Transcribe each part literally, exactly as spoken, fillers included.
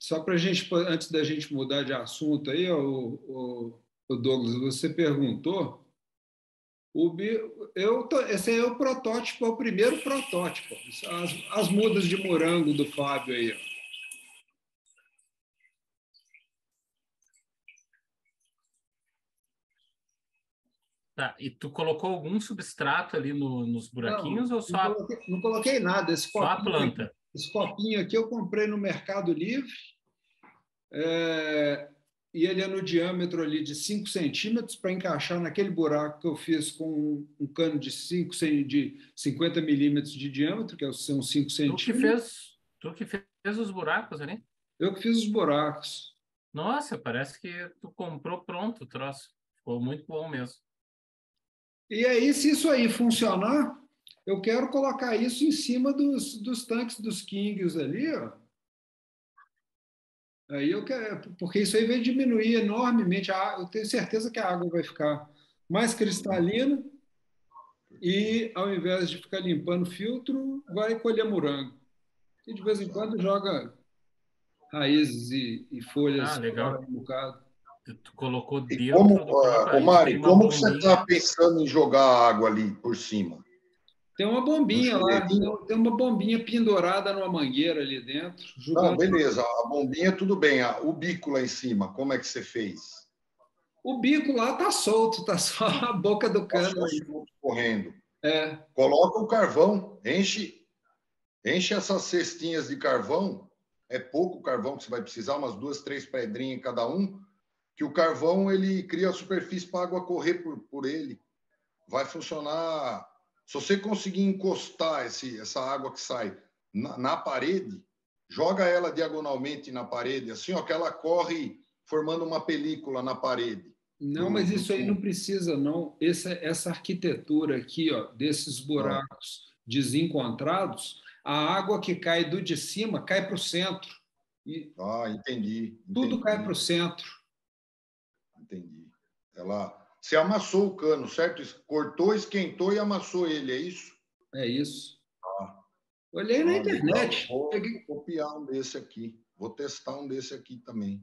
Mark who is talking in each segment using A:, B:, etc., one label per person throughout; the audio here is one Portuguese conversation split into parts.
A: só para a gente, antes da gente mudar de assunto aí, ó, o, o Douglas, você perguntou, o, eu, esse aí é o protótipo, é o primeiro protótipo, as, as mudas de morango do Fábio aí, ó.
B: Tá, e tu colocou algum substrato ali no, nos
A: Não,
B: buraquinhos ou
A: não
B: só a,
A: coloquei, não coloquei nada. Esse
B: só a
A: copinho aqui,
B: planta?
A: esse copinho aqui eu comprei no Mercado Livre, é, e ele é no diâmetro ali de cinco centímetros para encaixar naquele buraco que eu fiz com um cano de, cinco, de cinquenta milímetros de diâmetro, que são cinco
B: Tu que
A: centímetros.
B: fez, tu que fez os buracos ali?
A: Eu que fiz os buracos.
B: Nossa, parece que tu comprou pronto o troço. Ficou muito bom mesmo.
A: E aí, se isso aí funcionar, eu quero colocar isso em cima dos, dos tanques dos Kings ali, ó. Aí eu quero, porque isso aí vai diminuir enormemente. A, eu tenho certeza que a água vai ficar mais cristalina e, ao invés de ficar limpando o filtro, vai colher morango. E de vez em quando joga raízes e, e
B: Ah,
A: folhas fora
B: legal.
A: um bocado.
B: Tu, tu colocou
C: E como,
B: dentro do copo,
C: uh, ô
B: aí tu tem
C: Mari,
B: uma
C: como que você está
B: bombinha.
C: pensando em jogar a água ali por cima?
A: Tem uma
C: No
A: bombinha lá,
C: chuveirinho?
A: tem uma bombinha pendurada numa mangueira ali dentro,
C: Não,
A: jogando.
C: beleza. A bombinha, tudo bem. O bico lá em cima, como é que você fez?
A: O bico lá tá solto, tá só a boca do
C: Tá
A: cano
C: só
A: aí.
C: correndo.
A: É,
C: Coloca o carvão, enche, enche essas cestinhas de carvão. É pouco carvão que você vai precisar, umas duas, três pedrinhas em cada um. Que o carvão ele cria a superfície para a água correr por, por ele. Vai funcionar. Se você conseguir encostar esse, essa água que sai na, na parede, joga ela diagonalmente na parede, assim, ó, que ela corre formando uma película na parede
A: não,
C: do,
A: mas
C: do
A: isso aí não
C: tubo.
A: precisa, não. Essa, essa arquitetura aqui, ó, desses
C: Ah,
A: buracos desencontrados, a água que cai do de cima cai para o centro. E
C: ah, entendi,
A: tudo cai para o
C: entendi,
A: centro.
C: entendi. Ela, você amassou o cano, certo? Cortou, esquentou e amassou ele, é isso?
A: É isso.
C: Ah,
A: Olhei na
C: ah, legal. Eu
A: internet.
C: vou,
A: Peguei.
C: vou copiar um desse aqui. Vou testar um desse aqui também.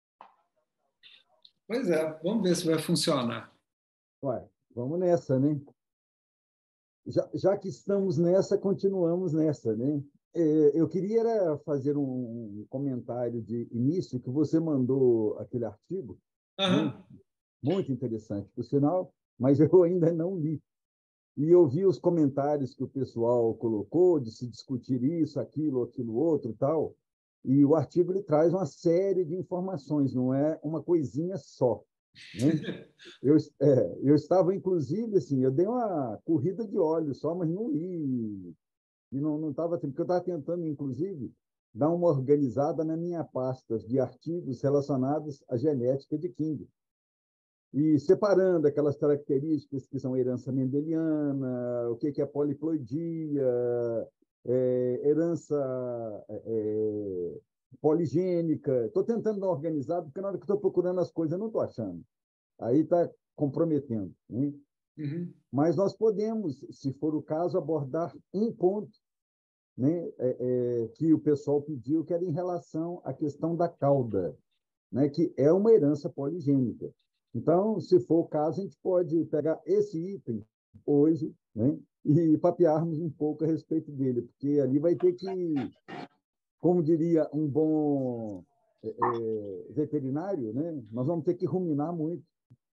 A: Pois é, vamos ver se vai funcionar.
D: Ué, vamos nessa, né? Já, já que estamos nessa, continuamos nessa, né? É, eu queria era fazer um comentário de início, que você mandou aquele artigo, né?
A: Aham.
D: Muito interessante, por sinal, mas eu ainda não li. E eu vi os comentários que o pessoal colocou de se discutir isso, aquilo, aquilo outro e tal. E o artigo ele traz uma série de informações, não é uma coisinha só, né? Eu, é, eu estava, inclusive, assim, eu dei uma corrida de olhos só, mas não li. E não não estava, porque eu estava tentando, inclusive, dar uma organizada na minha pasta de artigos relacionados à genética de King. E separando aquelas características que são herança mendeliana, o que é poliploidia, é, herança é, poligênica. Estou tentando dar organizado, porque na hora que estou procurando as coisas, eu não estou achando. Aí está comprometendo. Né?
A: Uhum.
D: Mas nós podemos, se for o caso, abordar um ponto, né, é, é, que o pessoal pediu, que era em relação à questão da cauda, né, que é uma herança poligênica. Então, se for o caso, a gente pode pegar esse item hoje, né, e papearmos um pouco a respeito dele, porque ali vai ter que, como diria um bom é, é, veterinário, né, nós vamos ter que ruminar muito.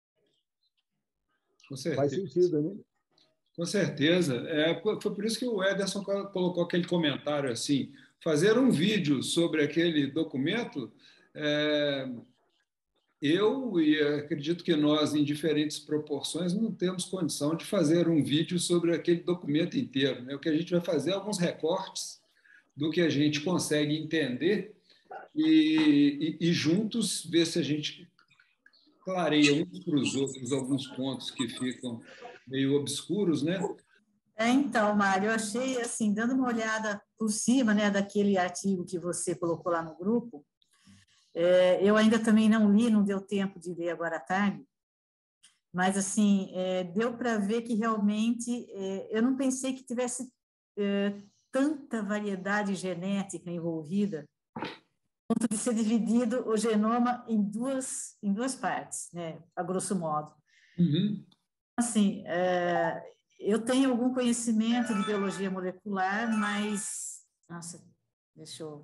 A: Com
D: Faz
A: certeza.
D: sentido, né?
A: Com certeza. É, foi por isso que o Ederson colocou aquele comentário assim: fazer um vídeo sobre aquele documento. É, eu e acredito que nós, em diferentes proporções, não temos condição de fazer um vídeo sobre aquele documento inteiro. Né? O que a gente vai fazer é alguns recortes do que a gente consegue entender e, e, e juntos ver se a gente clareia uns para os outros alguns pontos que ficam meio obscuros, né?
E: É, então, Mário, eu achei, assim, dando uma olhada por cima, né, daquele artigo que você colocou lá no grupo, é, eu ainda também não li, não deu tempo de ler agora à tarde, mas, assim, é, deu para ver que realmente, é, eu não pensei que tivesse é, tanta variedade genética envolvida ponto de ser dividido o genoma em duas, em duas partes, né, a grosso modo.
A: Uhum.
E: Assim, é, eu tenho algum conhecimento de biologia molecular, mas... Nossa, deixa eu...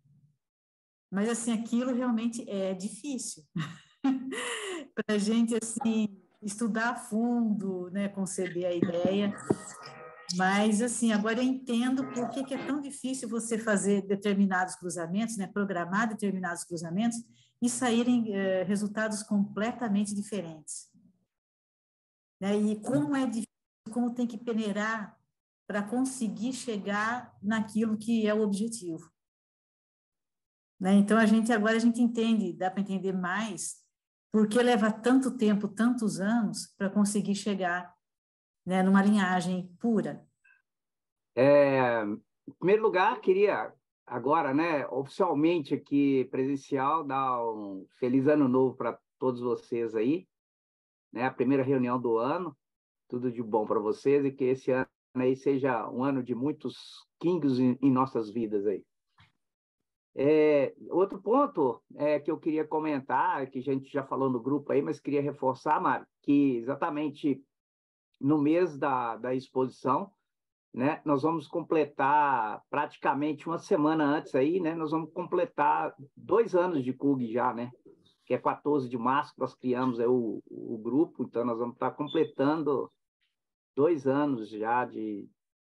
E: Mas, assim, aquilo realmente é difícil. Para a gente, assim, estudar a fundo, né, conceber a ideia. Mas, assim, agora eu entendo por que, que é tão difícil você fazer determinados cruzamentos, né, programar determinados cruzamentos e saírem eh, resultados completamente diferentes. Né? E como é difícil, como tem que peneirar para conseguir chegar naquilo que é o objetivo. Né? Então, a gente agora a gente entende, dá para entender mais por que leva tanto tempo, tantos anos, para conseguir chegar, né, numa linhagem pura.
F: É, em primeiro lugar, queria agora, né, oficialmente aqui presencial, dar um feliz ano novo para todos vocês aí, né, a primeira reunião do ano, tudo de bom para vocês e que esse ano aí seja um ano de muitos quingos em, em nossas vidas aí. É, outro ponto é, que eu queria comentar, que a gente já falou no grupo aí, mas queria reforçar, Mário, que exatamente no mês da, da exposição, né, nós vamos completar praticamente uma semana antes aí, né, nós vamos completar dois anos de C U G já, né, que é quatorze de março que nós criamos aí o, o grupo, então nós vamos estar completando dois anos já de,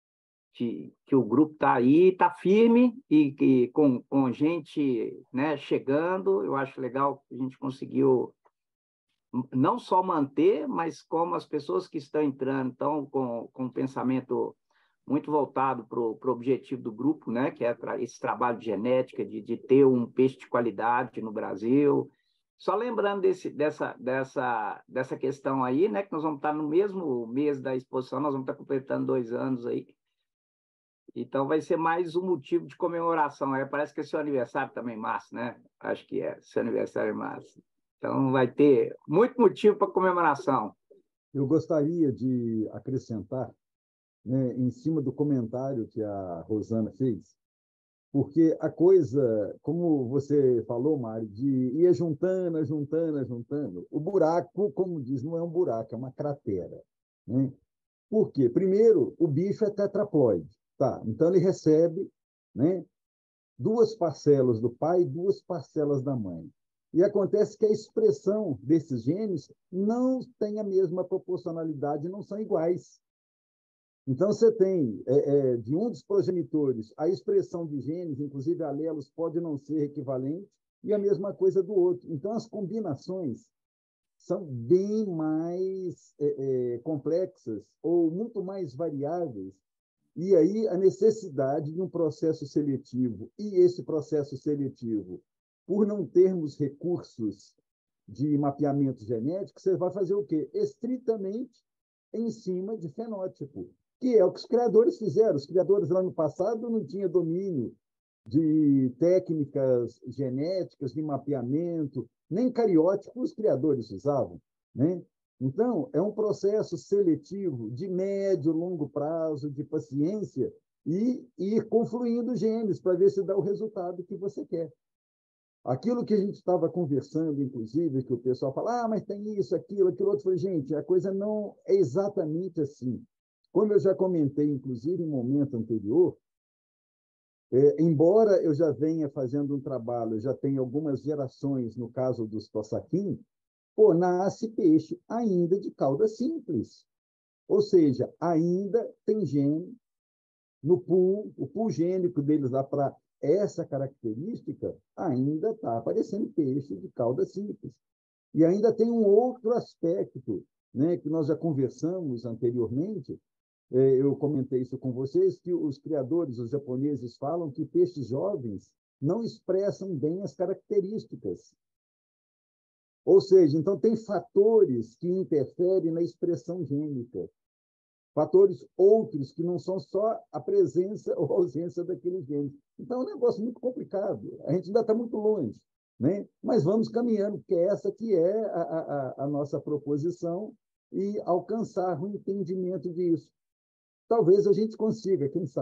F: de que o grupo está aí, está firme e que com, com gente, né, chegando. Eu acho legal que a gente conseguiu não só manter, mas como as pessoas que estão entrando estão com, com um pensamento muito voltado para o objetivo do grupo, né, que é esse trabalho de genética, de, de ter um peixe de qualidade no Brasil. Só lembrando desse, dessa, dessa, dessa questão aí, né, que nós vamos estar no mesmo mês da exposição, nós vamos estar completando dois anos aí. Então, vai ser mais um motivo de comemoração. É, parece que é seu aniversário também, março, né? Acho que é, seu aniversário em março. Então, vai ter muito motivo para comemoração.
D: Eu gostaria de acrescentar, né, em cima do comentário que a Rosana fez, porque a coisa, como você falou, Mário, de ir juntando, juntando, juntando, o buraco, como diz, não é um buraco, é uma cratera. Né? Por quê? Primeiro, o bicho é tetraploide. Tá, então ele recebe, né, duas parcelas do pai e duas parcelas da mãe. E acontece que a expressão desses genes não tem a mesma proporcionalidade, não são iguais. Então, você tem, é, é, de um dos progenitores, a expressão de genes, inclusive alelos, pode não ser equivalente, e a mesma coisa do outro. Então, as combinações são bem mais é, é, complexas ou muito mais variáveis. E aí a necessidade de um processo seletivo. E esse processo seletivo, por não termos recursos de mapeamento genético, você vai fazer o quê? Estritamente em cima de fenótipo, que é o que os criadores fizeram. Os criadores lá no passado não tinham domínio de técnicas genéticas, de mapeamento, nem cariótipo os criadores usavam, né? Então, é um processo seletivo de médio, longo prazo, de paciência, e ir confluindo genes para ver se dá o resultado que você quer. Aquilo que a gente estava conversando, inclusive, que o pessoal fala, ah, mas tem isso, aquilo, aquilo outro. Eu falei, gente, a coisa não é exatamente assim. Como eu já comentei, inclusive, em momento anterior, é, embora eu já venha fazendo um trabalho, já tenho algumas gerações, no caso dos tossaquim, pô, nasce peixe ainda de cauda simples. Ou seja, ainda tem gene no pool, o pool gênico deles lá para essa característica, ainda está aparecendo peixe de cauda simples. E ainda tem um outro aspecto, né, que nós já conversamos anteriormente, eu comentei isso com vocês, que os criadores, os japoneses, falam que peixes jovens não expressam bem as características. Ou seja, então tem fatores que interferem na expressão gênica. Fatores outros que não são só a presença ou a ausência daqueles genes. Então é um negócio muito complicado. A gente ainda está muito longe, né? Mas vamos caminhando, porque essa que é a, a, a nossa proposição e alcançar o entendimento disso. Talvez a gente consiga, quem sabe.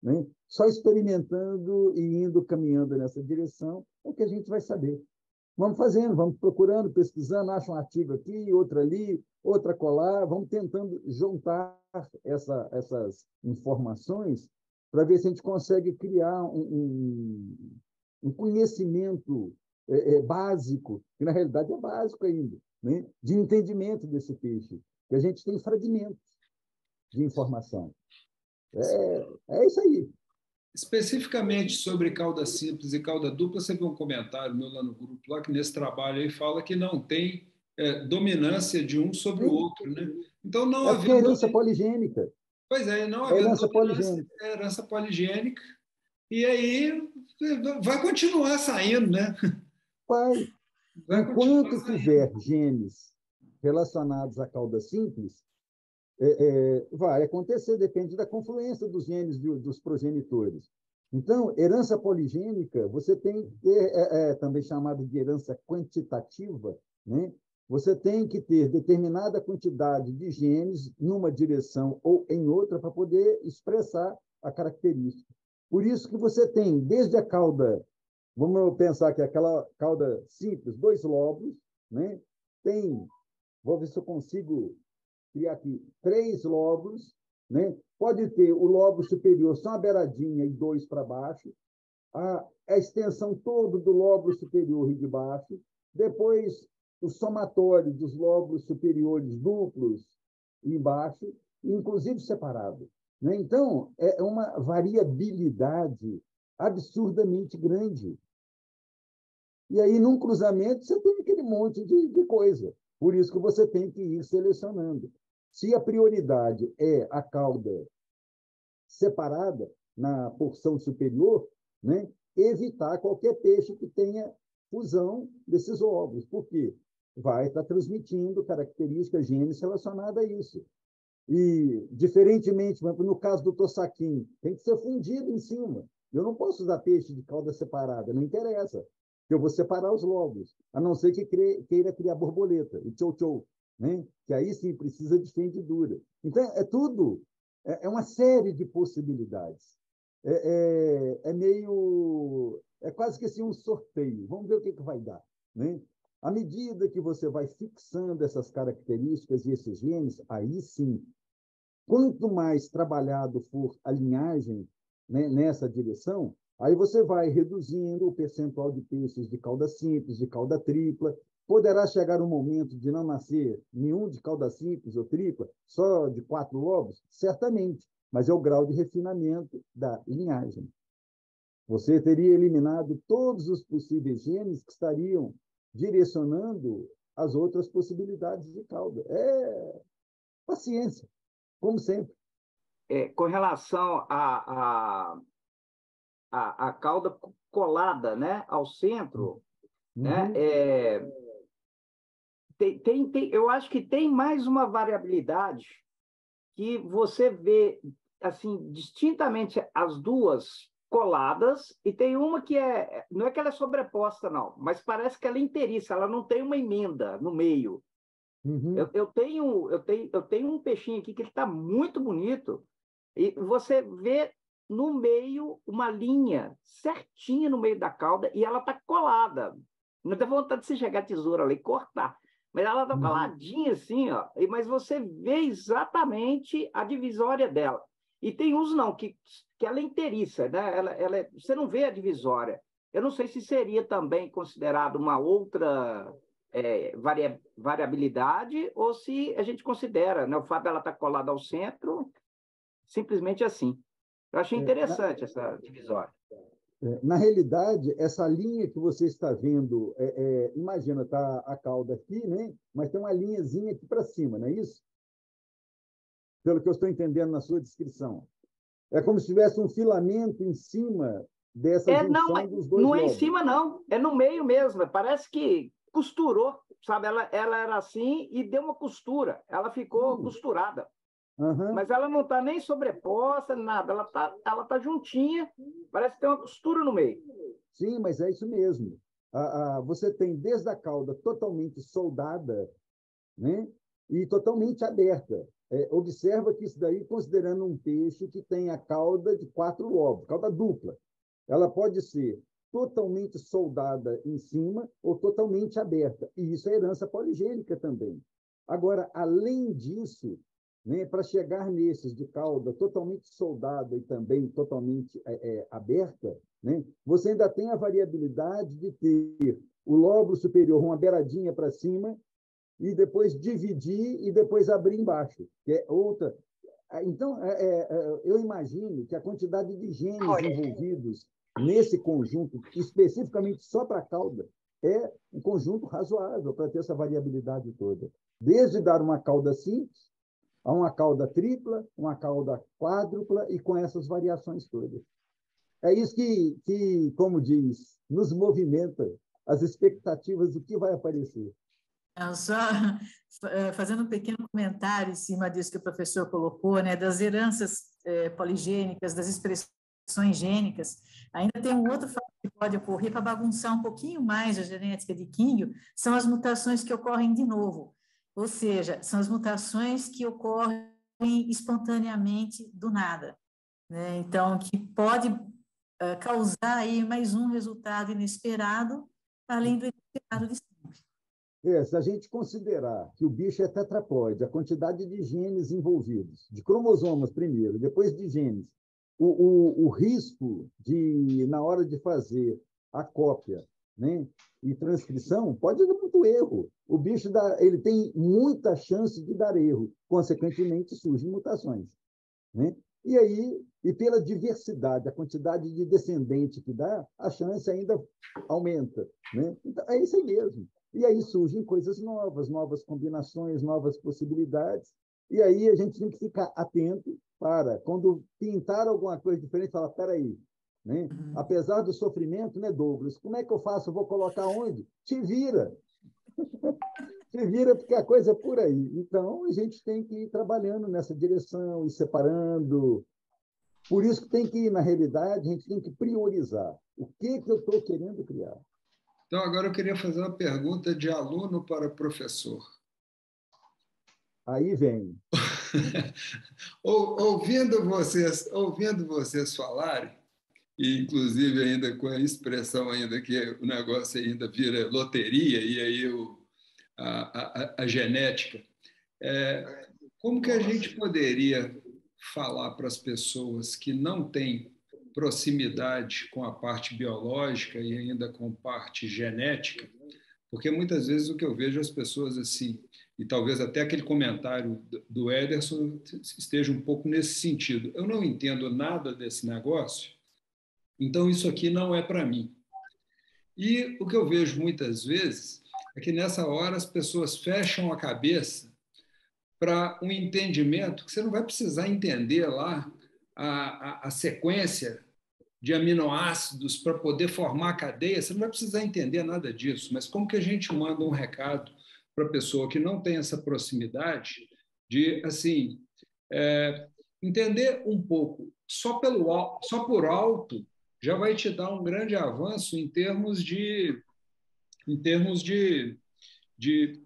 D: né? Só experimentando e indo caminhando nessa direção é que a gente vai saber. Vamos fazendo, vamos procurando, pesquisando, acha um artigo aqui, outro ali, outra colar, vamos tentando juntar essa, essas informações para ver se a gente consegue criar um, um, um conhecimento é, é, básico, que na realidade é básico ainda, né? De entendimento desse peixe, que a gente tem fragmentos de informação. É, é isso aí.
A: Especificamente sobre cauda simples e cauda dupla, você viu um comentário meu lá no grupo, lá que nesse trabalho aí fala que não tem é, dominância de um sobre o outro, né? Então, não
D: é porque é
A: havendo...
D: herança poligênica.
A: Pois é, não
D: é
A: havendo
D: herança
A: dominância,
D: poligênica.
A: é herança poligênica, e aí vai continuar saindo, né?
D: Vai.
A: Vai
D: Enquanto
A: continuar
D: tiver
A: saindo.
D: genes relacionados à cauda simples, é, é, vai acontecer, depende da confluência dos genes de, dos progenitores. Então, herança poligênica, você tem que ter, é, é, também chamado de herança quantitativa, né? Você tem que ter determinada quantidade de genes numa direção ou em outra para poder expressar a característica. Por isso que você tem, desde a cauda, vamos pensar que é aquela cauda simples, dois lóbulos, né? Tem, vou ver se eu consigo criar aqui, três lóbulos, né? Pode ter o lóbulo superior só uma beiradinha e dois para baixo, a, a extensão toda do lóbulo superior e de baixo, depois o somatório dos lóbulos superiores duplos e embaixo, inclusive separado, né? Então, é uma variabilidade absurdamente grande. E aí, num cruzamento, você tem aquele monte de, de coisa. Por isso que você tem que ir selecionando. Se a prioridade é a cauda separada na porção superior, né, evitar qualquer peixe que tenha fusão desses óvulos. Por quê? Vai estar transmitindo características genes relacionadas a isso. E, diferentemente, no caso do tossaquim, tem que ser fundido em cima. Eu não posso usar peixe de cauda separada, não interessa. Eu vou separar os lóbulos, a não ser que queira criar borboleta, o tchou-tchou, né? Que aí sim precisa de fendidura. Então, é tudo, é, é uma série de possibilidades. É, é, é meio, é quase que assim um sorteio. Vamos ver o que, que vai dar, né? À medida que você vai fixando essas características e esses genes, aí sim, quanto mais trabalhado for a linhagem, né, nessa direção, aí você vai reduzindo o percentual de peixes de cauda simples, de cauda tripla. Poderá chegar um momento de não nascer nenhum de cauda simples ou tripla, só de quatro lobos? Certamente, mas é o grau de refinamento da linhagem. Você teria eliminado todos os possíveis genes que estariam direcionando as outras possibilidades de cauda. É paciência, como sempre.
F: É, com relação a, a A, a cauda colada, né, ao centro,
D: uhum.
F: né, é, tem, tem, tem, eu acho que tem mais uma variabilidade que você vê assim distintamente as duas coladas, e tem uma que é, não é que ela é sobreposta, não, mas parece que ela é inteiriça, ela não tem uma emenda no meio.
D: Uhum.
F: Eu, eu, tenho, eu, tenho, eu tenho um peixinho aqui que está muito bonito, e você vê no meio uma linha certinha no meio da cauda e ela está colada. Não tem vontade de você chegar a tesoura ali e cortar, mas ela está
D: Uhum.
F: coladinha assim, ó. Mas você vê exatamente a divisória dela. E tem uns não, que, que ela é inteiriça, né? Ela, ela é, você não vê a divisória. Eu não sei se seria também considerado uma outra é, varia, variabilidade ou se a gente considera, né, o fato dela estar colada ao centro simplesmente assim. Eu achei interessante é, na, essa divisória.
D: É, na realidade, essa linha que você está vendo, é, é, imagina, está a cauda aqui, né? Mas tem uma linhazinha aqui para cima, não é isso? Pelo que eu estou entendendo na sua descrição. É como se tivesse um filamento em cima dessa
F: é,
D: junção
F: não,
D: dos dois
F: não é
D: lobos.
F: Em cima, não. É no meio mesmo. Parece que costurou, sabe? Ela, ela era assim e deu uma costura. Ela ficou hum. costurada.
D: Uhum.
F: Mas ela não está nem sobreposta, nada. Ela está ela tá juntinha, parece que tem uma costura no meio.
D: Sim, mas é isso mesmo. Ah, ah, você tem desde a cauda totalmente soldada, né? E totalmente aberta. É, observa que isso daí, considerando um peixe que tem a cauda de quatro lobos, cauda dupla, ela pode ser totalmente soldada em cima ou totalmente aberta. E isso é herança poligênica também. Agora, além disso, né, para chegar nesses de cauda totalmente soldada e também totalmente é, é, aberta, né, você ainda tem a variabilidade de ter o lóbulo superior, uma beiradinha para cima, e depois dividir e depois abrir embaixo, que é outra. Então, é, é, eu imagino que a quantidade de genes envolvidos nesse conjunto, especificamente só para a cauda, é um conjunto razoável para ter essa variabilidade toda. Desde dar uma cauda simples, a uma cauda tripla, uma cauda quádrupla e com essas variações todas. É isso que, que, como diz, nos movimenta as expectativas do que vai aparecer.
E: Eu só fazendo um pequeno comentário em cima disso que o professor colocou, né, das heranças é, poligênicas, das expressões gênicas, ainda tem um outro fato que pode ocorrer para bagunçar um pouquinho mais a genética de químio, são as mutações que ocorrem de novo, ou seja, são as mutações que ocorrem espontaneamente do nada, né? Então, que pode uh, causar aí mais um resultado inesperado, além do inesperado de sempre.
D: É, se a gente considerar que o bicho é tetraploide, a quantidade de genes envolvidos, de cromossomas primeiro, depois de genes, o, o, o risco de, na hora de fazer a cópia, né, e transcrição, pode dar muito erro. O bicho dá, ele tem muita chance de dar erro, consequentemente surgem mutações, né? E aí, e pela diversidade, a quantidade de descendente que dá, a chance ainda aumenta, né? Então, é isso aí mesmo. E aí surgem coisas novas, novas combinações, novas possibilidades. E aí a gente tem que ficar atento para, quando pintar alguma coisa diferente, falar, espera aí, né? Apesar do sofrimento, né, Douglas? Como é que eu faço? Eu vou colocar onde? Te vira. Te vira, porque a coisa é por aí. Então, a gente tem que ir trabalhando nessa direção, e separando. Por isso que tem que ir, na realidade, a gente tem que priorizar. O que, que eu estou querendo criar?
A: Então, agora eu queria fazer uma pergunta de aluno para professor.
D: Aí vem.
A: ouvindo vocês, ouvindo vocês falarem, e inclusive ainda com a expressão ainda que o negócio ainda vira loteria e aí o, a, a, a genética, é, como que a gente poderia falar para as pessoas que não têm proximidade com a parte biológica e ainda com parte genética? Porque muitas vezes o que eu vejo as pessoas assim, e talvez até aquele comentário do Ederson esteja um pouco nesse sentido. Eu não entendo nada desse negócio, então isso aqui não é para mim. E o que eu vejo muitas vezes é que nessa hora as pessoas fecham a cabeça para um entendimento que você não vai precisar entender lá a, a, a sequência de aminoácidos para poder formar a cadeia, você não vai precisar entender nada disso, mas como que a gente manda um recado para a pessoa que não tem essa proximidade de, assim, é, entender um pouco, só, pelo, só por alto, já vai te dar um grande avanço em termos de, em termos de, de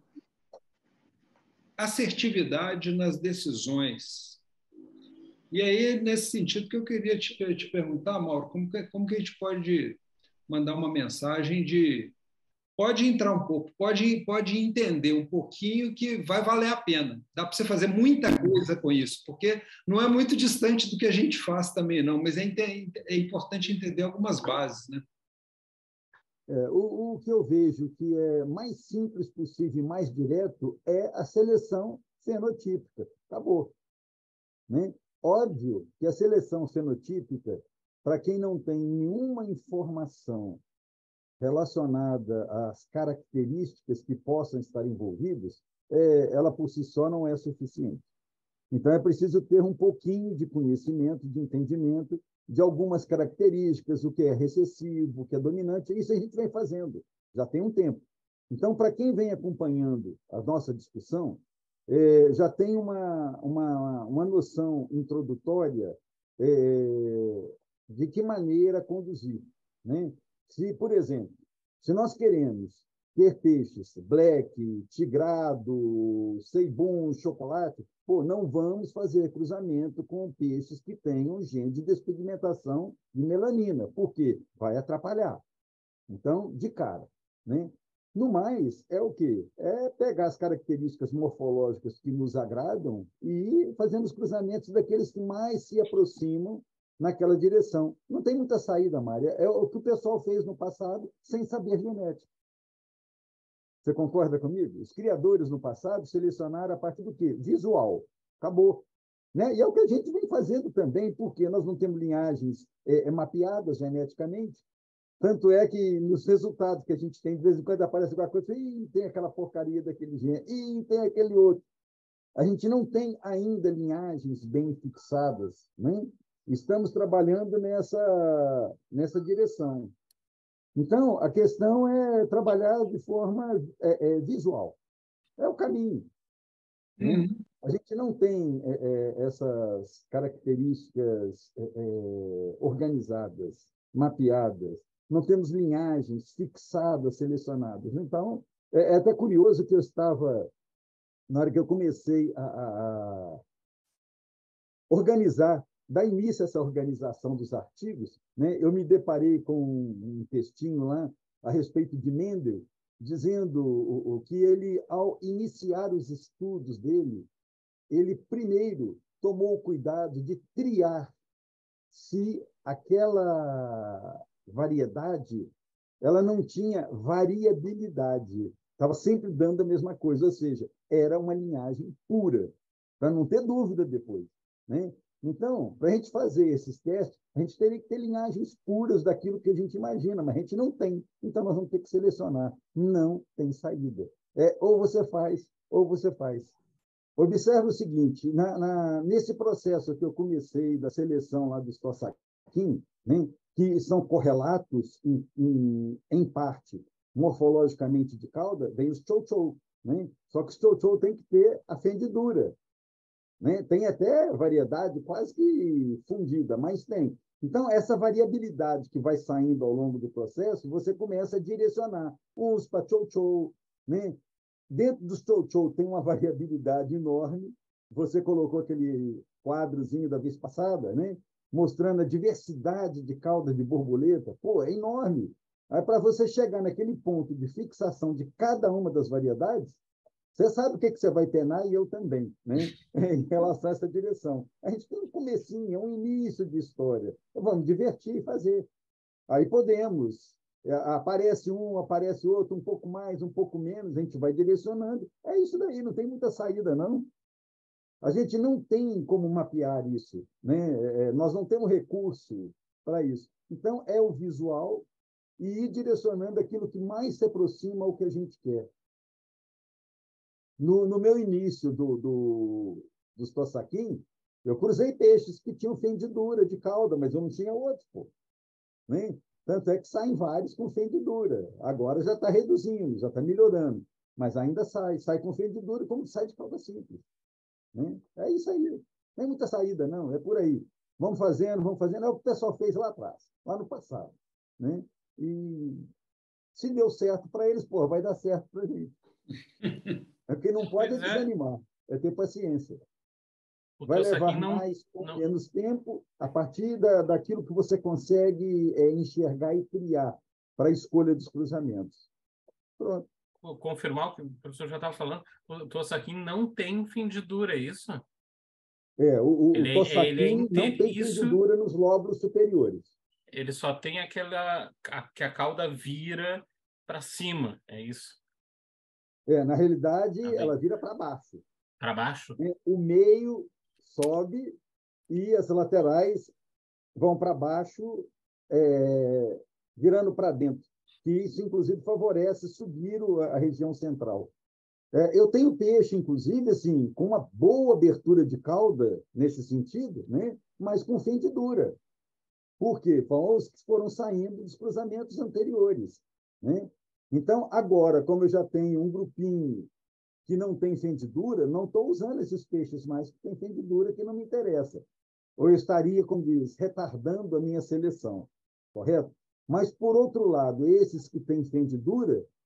A: assertividade nas decisões. E aí, nesse sentido, que eu queria te, te perguntar, Mauro, como que, como que a gente pode mandar uma mensagem de... Pode entrar um pouco, pode, pode entender um pouquinho que vai valer a pena. Dá para você fazer muita coisa com isso, porque não é muito distante do que a gente faz também, não, mas é, é importante entender algumas bases, né?
D: É, o, o que eu vejo que é mais simples possível e mais direto é a seleção fenotípica. Acabou. Né? Óbvio que a seleção fenotípica, para quem não tem nenhuma informação relacionada às características que possam estar envolvidas, é, ela por si só não é suficiente. Então, é preciso ter um pouquinho de conhecimento, de entendimento de algumas características, o que é recessivo, o que é dominante. Isso a gente vem fazendo, já tem um tempo. Então, para quem vem acompanhando a nossa discussão, é, já tem uma, uma, uma noção introdutória é, de que maneira conduzir. Né? Se, por exemplo, se nós queremos ter peixes black, tigrado, ceibum, chocolate, pô, não vamos fazer cruzamento com peixes que tenham gene de despigmentação de melanina, porque vai atrapalhar. Então, de cara, né? No mais, é o quê? É pegar as características morfológicas que nos agradam e ir fazendo os cruzamentos daqueles que mais se aproximam naquela direção. Não tem muita saída, Mária. É o que o pessoal fez no passado sem saber genética. Você concorda comigo? Os criadores no passado selecionaram a partir do quê? Visual. Acabou. Né? E é o que a gente vem fazendo também, porque nós não temos linhagens é, mapeadas geneticamente. Tanto é que nos resultados que a gente tem, de vez em quando aparece alguma coisa, e tem aquela porcaria daquele gene, e tem aquele outro. A gente não tem ainda linhagens bem fixadas, né? Estamos trabalhando nessa, nessa direção. Então, a questão é trabalhar de forma é, é, visual. É o caminho. Né? Uhum. A gente não tem é, é, essas características é, é, organizadas, mapeadas. Não temos linhagens fixadas, selecionadas. Então, é, é até curioso que eu estava, na hora que eu comecei a, a, a organizar, dar início a essa organização dos artigos, né, eu me deparei com um textinho lá a respeito de Mendel, dizendo o, o que ele, ao iniciar os estudos dele, ele primeiro tomou o cuidado de triar se aquela variedade ela não tinha variabilidade, estava sempre dando a mesma coisa, ou seja, era uma linhagem pura, para não ter dúvida depois. Né? Então, para a gente fazer esses testes, a gente teria que ter linhagens puras daquilo que a gente imagina, mas a gente não tem. Então, nós vamos ter que selecionar. Não tem saída. É, ou você faz, ou você faz. Observe o seguinte, na, na, nesse processo que eu comecei da seleção lá do Stossakin, né, que são correlatos, em, em, em parte, morfologicamente de cauda, vem os chow-chow. Né? Só que os chow-chow tem que ter a fendidura. Né? Tem até variedade quase que fundida, mas tem. Então, essa variabilidade que vai saindo ao longo do processo, você começa a direcionar uns para chow-chow. Né? Dentro dos chow-chow tem uma variabilidade enorme. Você colocou aquele quadrozinho da vez passada, né? Mostrando a diversidade de cauda de borboleta. Pô, é enorme. Aí, para você chegar naquele ponto de fixação de cada uma das variedades, você sabe o que, que você vai penar e eu também, né? Em relação a essa direção. A gente tem um comecinho, é um início de história. Então, vamos divertir e fazer. Aí podemos. Aparece um, aparece outro, um pouco mais, um pouco menos, a gente vai direcionando. É isso daí, não tem muita saída, não. A gente não tem como mapear isso, né? Nós não temos recurso para isso. Então, é o visual e ir direcionando aquilo que mais se aproxima ao que a gente quer. No, no meu início do, do, dos Stossakin, eu cruzei peixes que tinham fendidura de cauda, mas eu não tinha outros, pô. Né? Tanto é que saem vários com fendidura. Agora já está reduzindo, já está melhorando. Mas ainda sai. Sai com fendidura como sai de cauda simples. Né? É isso aí. Não tem muita saída, não. É por aí. Vamos fazendo, vamos fazendo. É o que o pessoal fez lá atrás, lá no passado. Né? E se deu certo para eles, pô, vai dar certo para a gente. É que não pode é desanimar. É ter paciência. Vai levar não, mais ou não... menos tempo a partir da, daquilo que você consegue é, enxergar e criar para a escolha dos cruzamentos. Pronto.
B: Vou confirmar o que o professor já estava falando. O Stossakin não tem fendidura, é isso?
D: É, o,
B: ele,
D: o Stossakin
B: ele é inter...
D: não tem fendidura isso... nos lóbulos superiores.
B: Ele só tem aquela a, que a cauda vira para cima, é isso?
D: É, na realidade, tá ela vira para baixo.
B: Para baixo?
D: O meio sobe e as laterais vão para baixo, é, virando para dentro. Que isso, inclusive, favorece subir a região central. É, eu tenho peixe, inclusive, assim, com uma boa abertura de cauda, nesse sentido, né? Mas com fendidura. Por quê? Foram os que foram saindo dos cruzamentos anteriores. Né? Então, agora, como eu já tenho um grupinho que não tem fendidura, não estou usando esses peixes mais que têm fendidura, que não me interessa. Ou eu estaria, como diz, retardando a minha seleção, correto? Mas, por outro lado, esses que têm fendidura,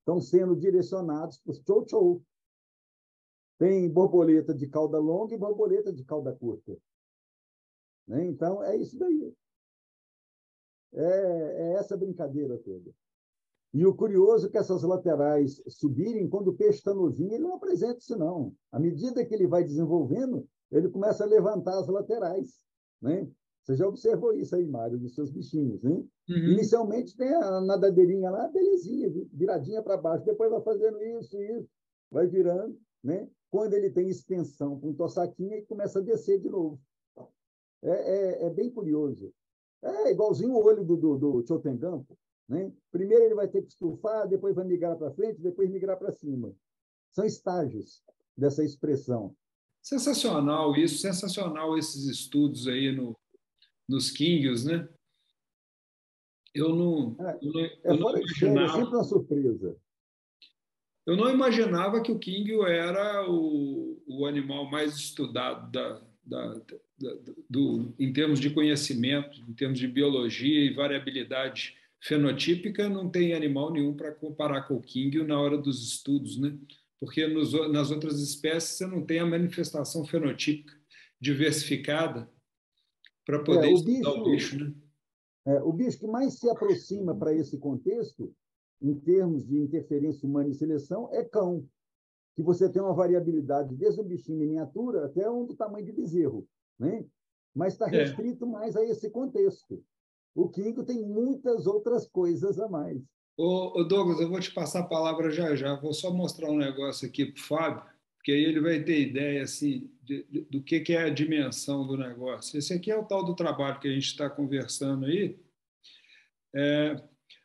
D: estão sendo direcionados para os chow-chow. Tem borboleta de cauda longa e borboleta de cauda curta. Né? Então, é isso daí. É, é essa brincadeira toda. E o curioso é que essas laterais subirem, quando o peixe está novinho, ele não apresenta isso, não. À medida que ele vai desenvolvendo, ele começa a levantar as laterais. Né? Você já observou isso aí, Mário, dos seus bichinhos. Né? Uhum. Inicialmente tem a nadadeirinha lá, belezinha, viradinha para baixo. Depois vai fazendo isso, isso, vai virando. Né? Quando ele tem extensão com um tossaquinho, ele começa a descer de novo. É, é, é bem curioso. É igualzinho o olho do, do, do Chotengampo. Né? Primeiro ele vai ter que estufar, depois vai migrar para frente, depois migrar para cima. São estágios dessa expressão.
A: Sensacional isso, sensacional esses estudos aí no, nos Kingios, né? Eu não,
D: é,
A: eu não,
D: é
A: eu não
D: fora de série, é sempre uma surpresa.
A: Eu não imaginava que o Kingio era o, o animal mais estudado da, da, da, do, em termos de conhecimento, em termos de biologia e variabilidade fenotípica. Não tem animal nenhum para comparar com o Kingio na hora dos estudos, né? Porque nos, nas outras espécies você não tem a manifestação fenotípica diversificada para poder
D: é, o
A: estudar
D: bicho,
A: o bicho, né?
D: É, o bicho que mais se aproxima para esse contexto, em termos de interferência humana e seleção, é cão, que você tem uma variabilidade desde um bichinho miniatura até um do tamanho de bezerro, né? Mas está restrito é. mais a esse contexto. O Kingo tem muitas outras coisas a mais.
A: Ô, ô Douglas, eu vou te passar a palavra já já, vou só mostrar um negócio aqui para o Fábio, porque aí ele vai ter ideia assim, de, de, do que, que é a dimensão do negócio. Esse aqui é o tal do trabalho que a gente está conversando aí. É,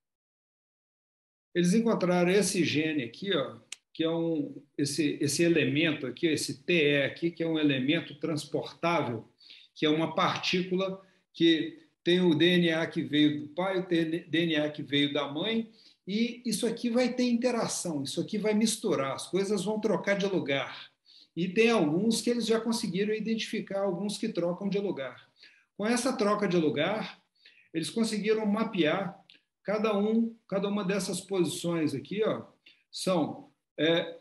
A: eles encontraram esse gene aqui, ó, que é um, esse, esse elemento aqui, esse T E aqui, que é um elemento transportável, que é uma partícula que tem o D N A que veio do pai, o D N A que veio da mãe, e isso aqui vai ter interação, isso aqui vai misturar, as coisas vão trocar de lugar. E tem alguns que eles já conseguiram identificar, alguns que trocam de lugar. Com essa troca de lugar, eles conseguiram mapear cada um, cada uma dessas posições aqui, ó, são é,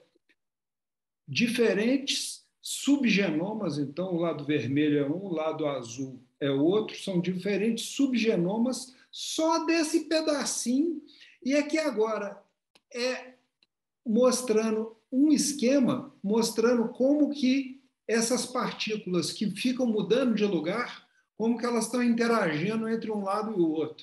A: diferentes subgenomas. Então, o lado vermelho é um, o lado azul é outro, são diferentes subgenomas só desse pedacinho. E aqui agora é mostrando um esquema, mostrando como que essas partículas que ficam mudando de lugar, como que elas estão interagindo entre um lado e o outro.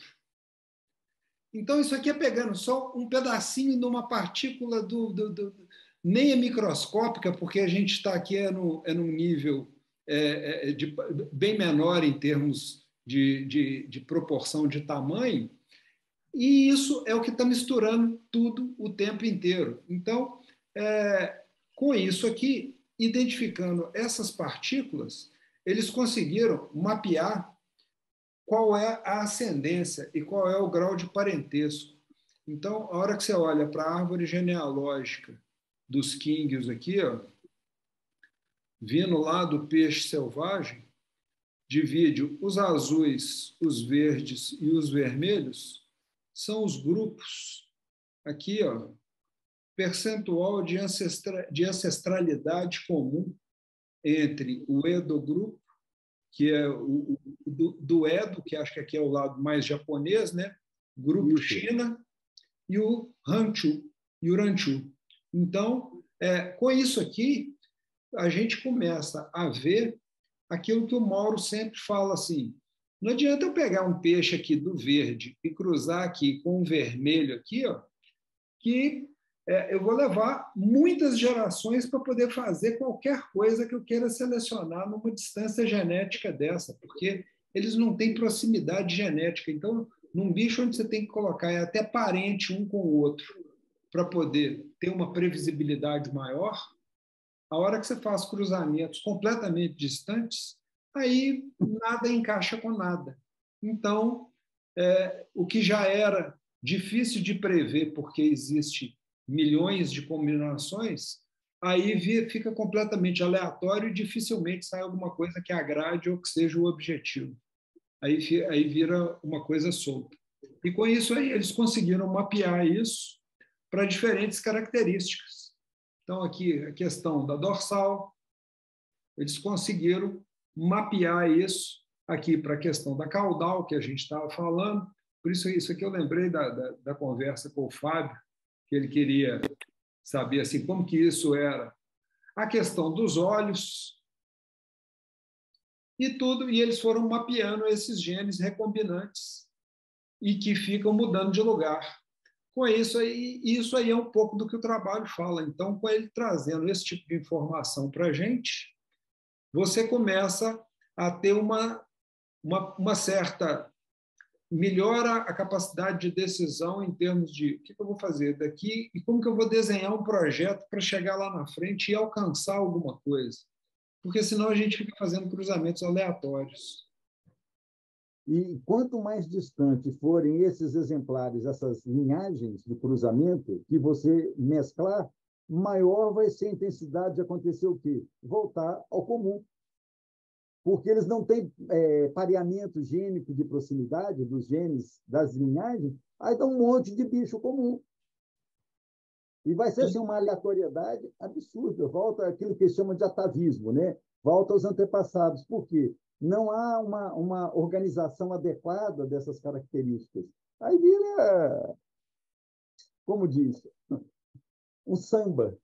A: Então, isso aqui é pegando só um pedacinho de uma partícula do, do, do, nem é microscópica, porque a gente está aqui é, no, é num nível é, é, de, bem menor em termos de, de, de proporção de tamanho, e isso é o que está misturando tudo o tempo inteiro. Então, é, com isso aqui, identificando essas partículas, eles conseguiram mapear qual é a ascendência e qual é o grau de parentesco. Então, a hora que você olha para a árvore genealógica dos Kingios aqui, ó, vindo lá do peixe selvagem, divide os azuis, os verdes e os vermelhos, são os grupos. Aqui, ó, percentual de, ancestra, de ancestralidade comum entre o Edo-grupo, que é o, o do, do Edo, que acho que aqui é o lado mais japonês, né? Grupo China, e o Ranchu, e o Ranchu. Então, é, com isso aqui, a gente começa a ver aquilo que o Mauro sempre fala assim, não adianta eu pegar um peixe aqui do verde e cruzar aqui com o vermelho aqui, ó, que é, eu vou levar muitas gerações para poder fazer qualquer coisa que eu queira selecionar numa distância genética dessa, porque eles não têm proximidade genética. Então, num bicho onde você tem que colocar é até parente um com o outro para poder ter uma previsibilidade maior, a hora que você faz cruzamentos completamente distantes, aí nada encaixa com nada. Então, é, o que já era difícil de prever, porque existe milhões de combinações, aí fica completamente aleatório e dificilmente sai alguma coisa que agrade ou que seja o objetivo. Aí, aí vira uma coisa solta. E com isso aí eles conseguiram mapear isso para diferentes características. Então, aqui, a questão da dorsal, eles conseguiram mapear isso aqui para a questão da caudal, que a gente estava falando. Por isso, isso aqui eu lembrei da, da, da conversa com o Fábio, que ele queria saber assim, como que isso era. A questão dos olhos e tudo, e eles foram mapeando esses genes recombinantes e que ficam mudando de lugar. Com isso aí, isso aí é um pouco do que o trabalho fala. Então, com ele trazendo esse tipo de informação para a gente, você começa a ter uma, uma, uma certa... melhora a capacidade de decisão em termos de o que eu vou fazer daqui e como que eu vou desenhar um projeto para chegar lá na frente e alcançar alguma coisa. Porque senão a gente fica fazendo cruzamentos aleatórios.
D: E quanto mais distante forem esses exemplares, essas linhagens de cruzamento, que você mesclar, maior vai ser a intensidade de acontecer o quê? Voltar ao comum. Porque eles não têm é, pareamento gênico de proximidade dos genes das linhagens, aí dá um monte de bicho comum. E vai ser assim, uma aleatoriedade absurda. Volta àquilo que chama de atavismo, né? Volta aos antepassados. Por quê? Não há uma, uma organização adequada dessas características. Aí vira, como diz, um samba.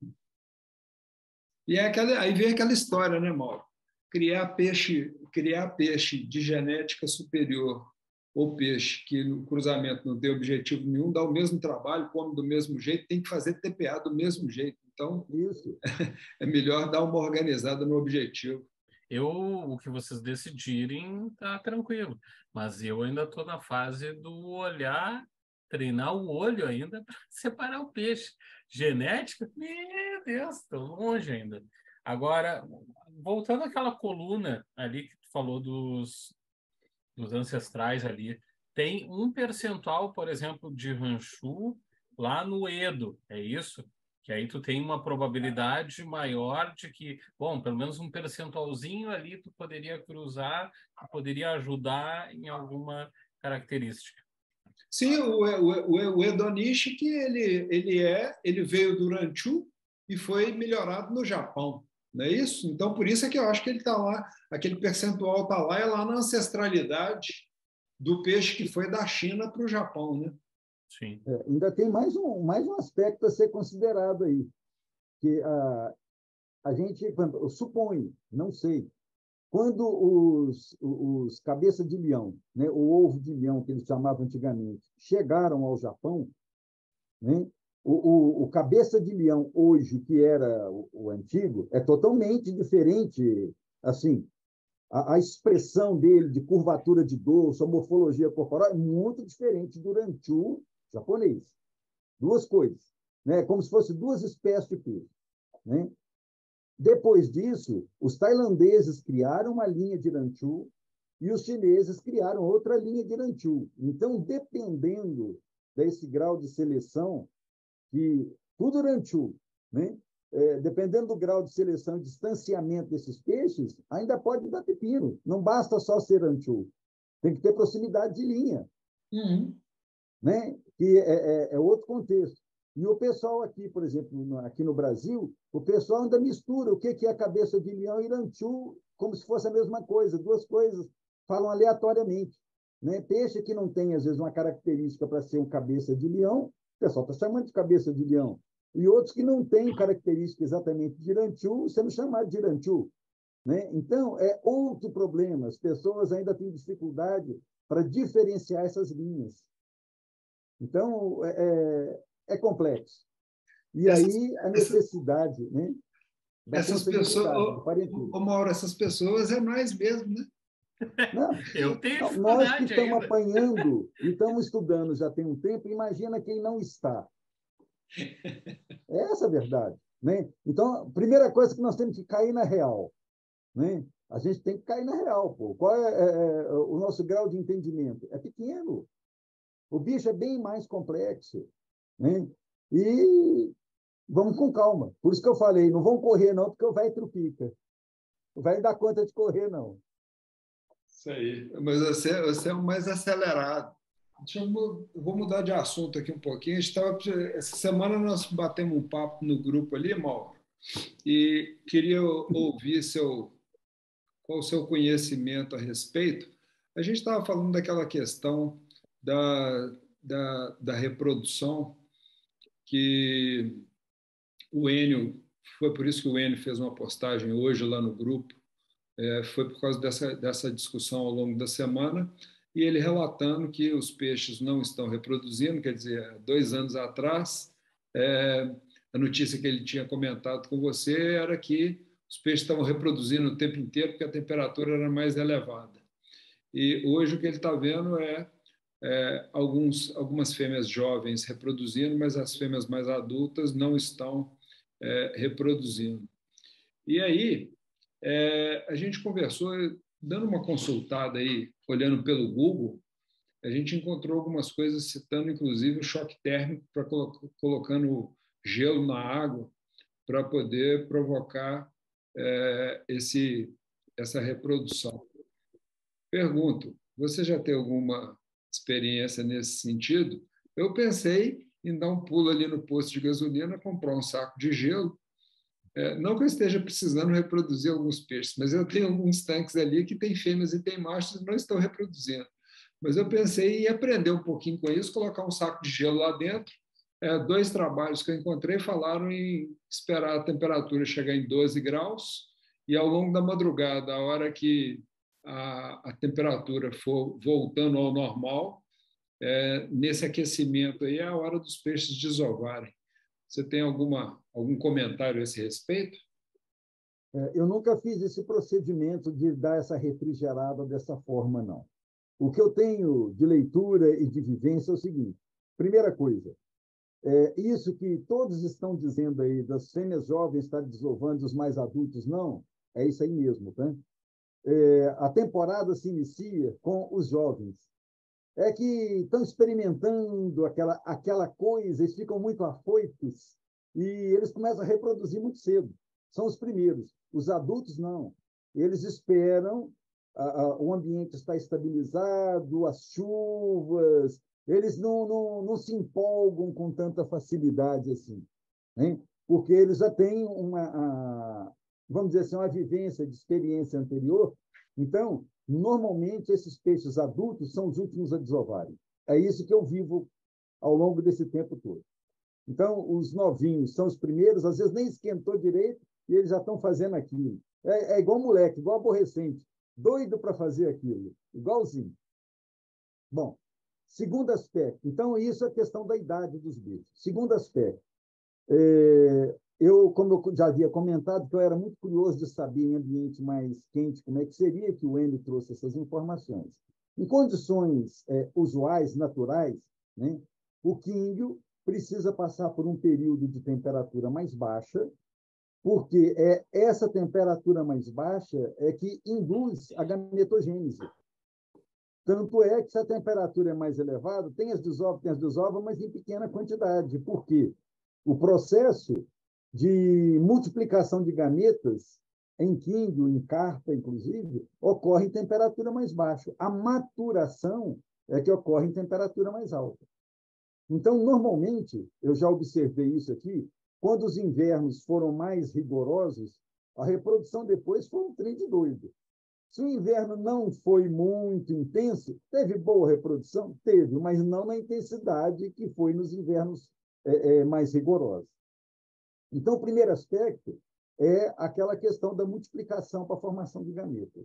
A: E é aquela, aí vem aquela história, né, Mauro? Criar peixe, criar peixe de genética superior ou peixe que no cruzamento não tem objetivo nenhum, dá o mesmo trabalho, come do mesmo jeito, tem que fazer T P A do mesmo jeito. Então,
D: isso
A: é melhor dar uma organizada no objetivo.
B: Eu, o que vocês decidirem, tá tranquilo. Mas eu ainda estou na fase do olhar, treinar o olho ainda para separar o peixe. Genética? Meu Deus, estou longe ainda. Agora, voltando àquela coluna ali que tu falou dos, dos ancestrais ali, tem um percentual, por exemplo, de ranchu lá no Edo, é isso? Que aí tu tem uma probabilidade maior de que, bom, pelo menos um percentualzinho ali tu poderia cruzar, tu poderia ajudar em alguma característica.
A: Sim, o, o, o Edonishi, que ele, ele, é, ele veio do Ranchu e foi melhorado no Japão, não é isso? Então, por isso é que eu acho que ele está lá, aquele percentual está lá, é lá na ancestralidade do peixe que foi da China para o Japão, né?
B: Sim.
D: É, ainda tem mais um, mais um aspecto a ser considerado aí, que a, a gente, eu suponho, não sei, quando os, os cabeça de leão, né, o ovo de leão, que eles chamavam antigamente, chegaram ao Japão, né, o, o, o cabeça de leão hoje, que era o, o antigo, é totalmente diferente, assim, a, a expressão dele de curvatura de dorso, a morfologia corporal é muito diferente do Ranchu japonês. Duas coisas, né? Como se fossem duas espécies de peixe, né? Depois disso, os tailandeses criaram uma linha de Ranchu e os chineses criaram outra linha de Ranchu. Então, dependendo desse grau de seleção, que tudo Ranchu, né? É, dependendo do grau de seleção e distanciamento desses peixes, ainda pode dar pepino. Não basta só ser Ranchu. Tem que ter proximidade de linha.
A: Uhum.
D: Né? Que é, é, é outro contexto. E o pessoal aqui, por exemplo, aqui no Brasil, o pessoal ainda mistura o que é cabeça de leão e Ranchu, como se fosse a mesma coisa, duas coisas, falam aleatoriamente. Né? Peixe que não tem, às vezes, uma característica para ser um cabeça de leão, o pessoal está chamando de cabeça de leão. E outros que não têm característica exatamente de Ranchu, sendo chamado de Ranchu. Né? Então, é outro problema. As pessoas ainda têm dificuldade para diferenciar essas linhas. Então, é, é complexo. E essas, aí, a necessidade, essas, né?
A: Essas pessoas, ô, Mauro, essas pessoas é nós mesmo, né?
D: Não,
B: eu tenho
D: não, nós que estamos ainda. apanhando e estamos estudando já tem um tempo, imagina quem não está. É essa a verdade. Né? Então, a primeira coisa que nós temos que cair na real. Né? A gente tem que cair na real. Pô. Qual é, é, é o nosso grau de entendimento? É pequeno. O bicho é bem mais complexo. Né? E vamos com calma. Por isso que eu falei, não vão correr não, porque o velho trupica. O velho dá conta de correr, não.
A: Isso aí. Mas você, você é o mais acelerado. deixa eu, eu vou mudar de assunto aqui um pouquinho. A gente tava, essa semana nós batemos um papo no grupo ali, Mauro, e queria ouvir seu, qual o seu conhecimento a respeito. A gente estava falando daquela questão da, da, da reprodução, que o Enio, foi por isso que o Enio fez uma postagem hoje lá no grupo, é, foi por causa dessa, dessa discussão ao longo da semana, e ele relatando que os peixes não estão reproduzindo, quer dizer, dois anos atrás, é, a notícia que ele tinha comentado com você era que os peixes estavam reproduzindo o tempo inteiro porque a temperatura era mais elevada. E hoje o que ele está vendo é, é alguns, algumas fêmeas jovens reproduzindo, mas as fêmeas mais adultas não estão é, reproduzindo. E aí, é, a gente conversou, dando uma consultada aí, olhando pelo Google, a gente encontrou algumas coisas citando, inclusive, o choque térmico, para colocando gelo na água para poder provocar é, esse, essa reprodução. Pergunto, você já tem alguma experiência nesse sentido? Eu pensei em dar um pulo ali no posto de gasolina, comprar um saco de gelo. É, não que eu esteja precisando reproduzir alguns peixes, mas eu tenho alguns tanques ali que tem fêmeas e tem machos e não estão reproduzindo. Mas eu pensei em aprender um pouquinho com isso, colocar um saco de gelo lá dentro. É, dois trabalhos que eu encontrei falaram em esperar a temperatura chegar em doze graus e, ao longo da madrugada, a hora que a, a temperatura for voltando ao normal, é, nesse aquecimento aí é a hora dos peixes desovarem. Você tem alguma, algum comentário a esse respeito?
D: É, eu nunca fiz esse procedimento de dar essa refrigerada dessa forma, não. O que eu tenho de leitura e de vivência é o seguinte: primeira coisa, é isso que todos estão dizendo aí, das fêmeas jovens estarem desovando, os mais adultos não, é isso aí mesmo, tá? É, a temporada se inicia com os jovens. É que estão experimentando aquela, aquela coisa, eles ficam muito afoitos e eles começam a reproduzir muito cedo. São os primeiros. Os adultos, não. Eles esperam a, a, o ambiente estar estabilizado, as chuvas, eles não, não, não se empolgam com tanta facilidade assim, hein? Porque eles já têm uma, a, vamos dizer assim, uma vivência de experiência anterior. Então, normalmente, esses peixes adultos são os últimos a desovarem. É isso que eu vivo ao longo desse tempo todo. Então, os novinhos são os primeiros, às vezes nem esquentou direito e eles já estão fazendo aquilo. É, é igual moleque, igual aborrecente, doido para fazer aquilo, igualzinho. Bom, segundo aspecto, então, isso é questão da idade dos bichos. Segundo aspecto, é, eu, como eu já havia comentado, que eu era muito curioso de saber em ambiente mais quente como é que seria, que o Enio trouxe essas informações. Em condições é, usuais, naturais, né, o químbio precisa passar por um período de temperatura mais baixa, porque é essa temperatura mais baixa é que induz a gametogênese. Tanto é que se a temperatura é mais elevada, tem as desovas, tem as desovas, mas em pequena quantidade. Por quê? O processo de multiplicação de gametas em químbio, em carpa, inclusive, ocorre em temperatura mais baixa. A maturação é que ocorre em temperatura mais alta. Então, normalmente, eu já observei isso aqui, quando os invernos foram mais rigorosos, a reprodução depois foi um trem de doido. Se o inverno não foi muito intenso, teve boa reprodução? Teve, mas não na intensidade que foi nos invernos é, é, mais rigorosos. Então, o primeiro aspecto é aquela questão da multiplicação para a formação de gametas.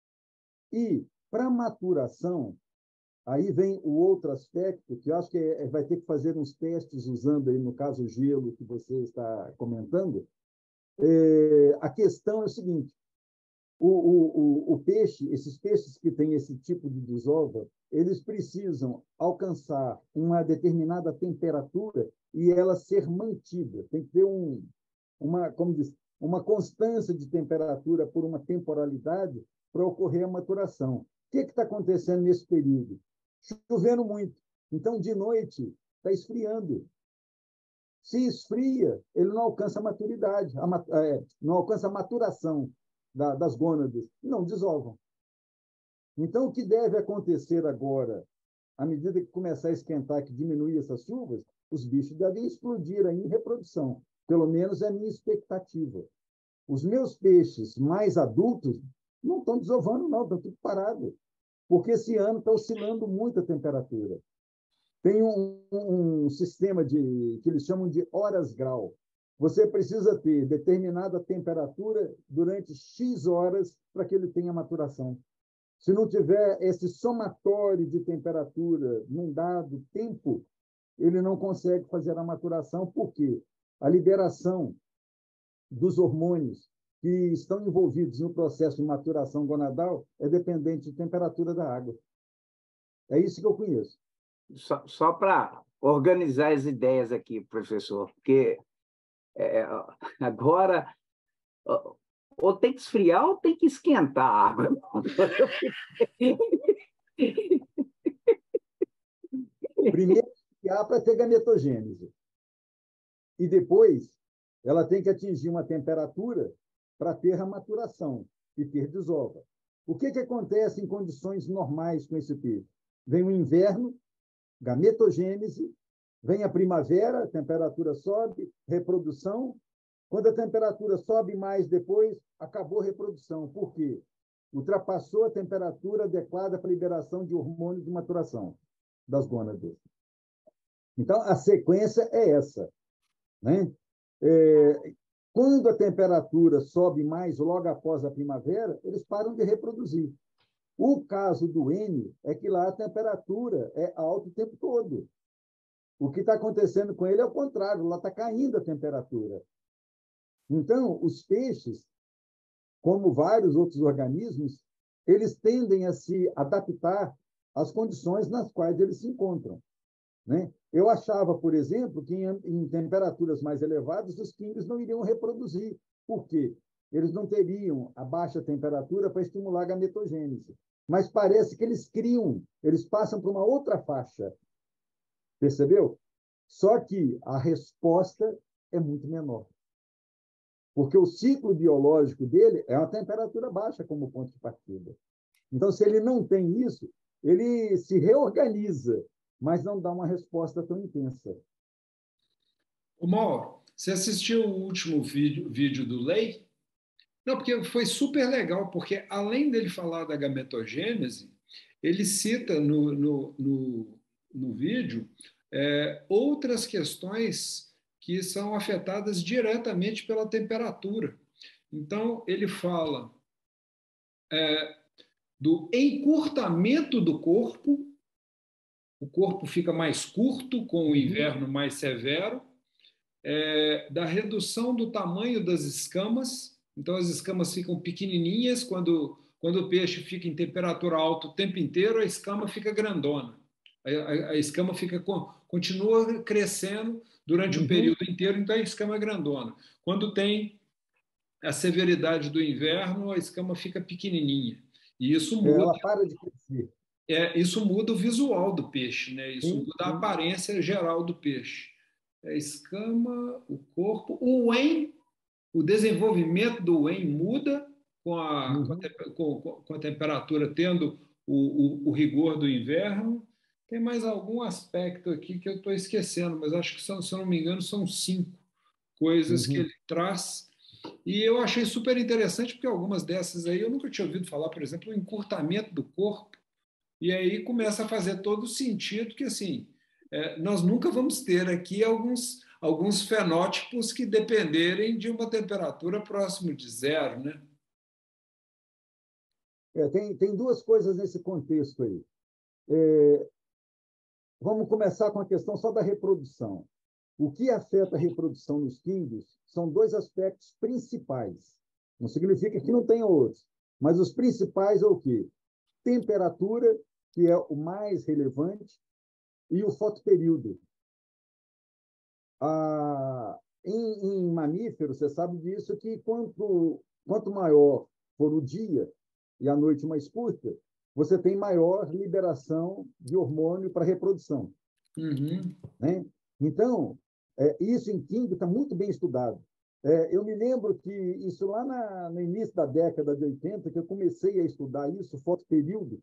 D: E, para a maturação, aí vem o outro aspecto, que eu acho que é, vai ter que fazer uns testes usando, aí, no caso, o gelo que você está comentando. É, a questão é o seguinte: o, o, o, o peixe, esses peixes que têm esse tipo de desova, eles precisam alcançar uma determinada temperatura e ela ser mantida. Tem que ter um, uma, como diz, uma constância de temperatura por uma temporalidade para ocorrer a maturação. O que está acontecendo nesse período? Chovendo muito. Então, de noite, está esfriando. Se esfria, ele não alcança a maturidade, a, é, não alcança a maturação da, das gônadas, não desovam. Então, o que deve acontecer agora à medida que começar a esquentar, que diminuir essas chuvas, os bichos devem explodir aí em reprodução. Pelo menos é a minha expectativa. Os meus peixes mais adultos não estão desovando, não, estão tudo parado, porque esse ano está oscilando muito a temperatura. Tem um, um sistema de, que eles chamam de horas grau. Você precisa ter determinada temperatura durante X horas para que ele tenha maturação. Se não tiver esse somatório de temperatura num dado tempo, ele não consegue fazer a maturação, porque a liberação dos hormônios que estão envolvidos no processo de maturação gonadal é dependente de temperatura da água. É isso que eu conheço.
F: Só, só para organizar as ideias aqui, professor, porque é, agora ou tem que esfriar ou tem que esquentar a água.
D: Primeiro, esfriar para ter gametogênese. E depois, ela tem que atingir uma temperatura para ter a maturação e ter desova. O que, que acontece em condições normais com esse peixe? Vem o inverno, gametogênese, vem a primavera, a temperatura sobe, reprodução. Quando a temperatura sobe mais depois, acabou a reprodução. Por quê? Ultrapassou a temperatura adequada para a liberação de hormônios de maturação das gônadas. Então, a sequência é essa, né? É, quando a temperatura sobe mais logo após a primavera, eles param de reproduzir. O caso do N é que lá a temperatura é alta o tempo todo. O que está acontecendo com ele é o contrário, lá está caindo a temperatura. Então, os peixes, como vários outros organismos, eles tendem a se adaptar às condições nas quais eles se encontram, né? Eu achava, por exemplo, que em, em temperaturas mais elevadas, os quimbres não iriam reproduzir. Por quê? Eles não teriam a baixa temperatura para estimular a gametogênese. Mas parece que eles criam, eles passam para uma outra faixa. Percebeu? Só que a resposta é muito menor. Porque o ciclo biológico dele é uma temperatura baixa como ponto de partida. Então, se ele não tem isso, ele se reorganiza, mas não dá uma resposta tão intensa.
A: Ô, Mauro, você assistiu o último vídeo, vídeo do Lei? Não, porque foi super legal, porque além dele falar da gametogênese, ele cita no, no, no, no vídeo é, outras questões que são afetadas diretamente pela temperatura. Então, ele fala é, do encurtamento do corpo, o corpo fica mais curto com o inverno mais severo, é, da redução do tamanho das escamas, então as escamas ficam pequenininhas, quando, quando o peixe fica em temperatura alta o tempo inteiro, a escama fica grandona, a, a, a escama fica, continua crescendo durante uhum. o período inteiro, então a escama é grandona. Quando tem a severidade do inverno, a escama fica pequenininha, e isso muda.
D: Ela para de crescer.
A: É, isso muda o visual do peixe, né? Isso
D: sim,
A: muda
D: sim.
A: a aparência geral do peixe. A escama, o corpo, o Wen, o desenvolvimento do Wen muda com a, uhum. com, a, com a temperatura tendo o, o, o rigor do inverno. Tem mais algum aspecto aqui que eu estou esquecendo, mas acho que, são, se eu não me engano, são cinco coisas uhum. que ele traz. E eu achei super interessante, porque algumas dessas aí eu nunca tinha ouvido falar, por exemplo, o encurtamento do corpo. E aí começa a fazer todo sentido que, assim, é, nós nunca vamos ter aqui alguns, alguns fenótipos que dependerem de uma temperatura próxima de zero, né?
D: É, tem, tem duas coisas nesse contexto aí. É, vamos começar com a questão só da reprodução. O que afeta a reprodução nos quimbos são dois aspectos principais. Não significa que não tenha outros, mas os principais é o quê? Temperatura, que é o mais relevante, e o fotoperíodo. Ah, em, em mamíferos, você sabe disso, que quanto, quanto maior for o dia e a noite mais curta, você tem maior liberação de hormônio para reprodução.
A: Uhum.
D: Né? Então, é, isso em química está muito bem estudado. É, eu me lembro que isso lá na, no início da década de oitenta, que eu comecei a estudar isso, fotoperíodo,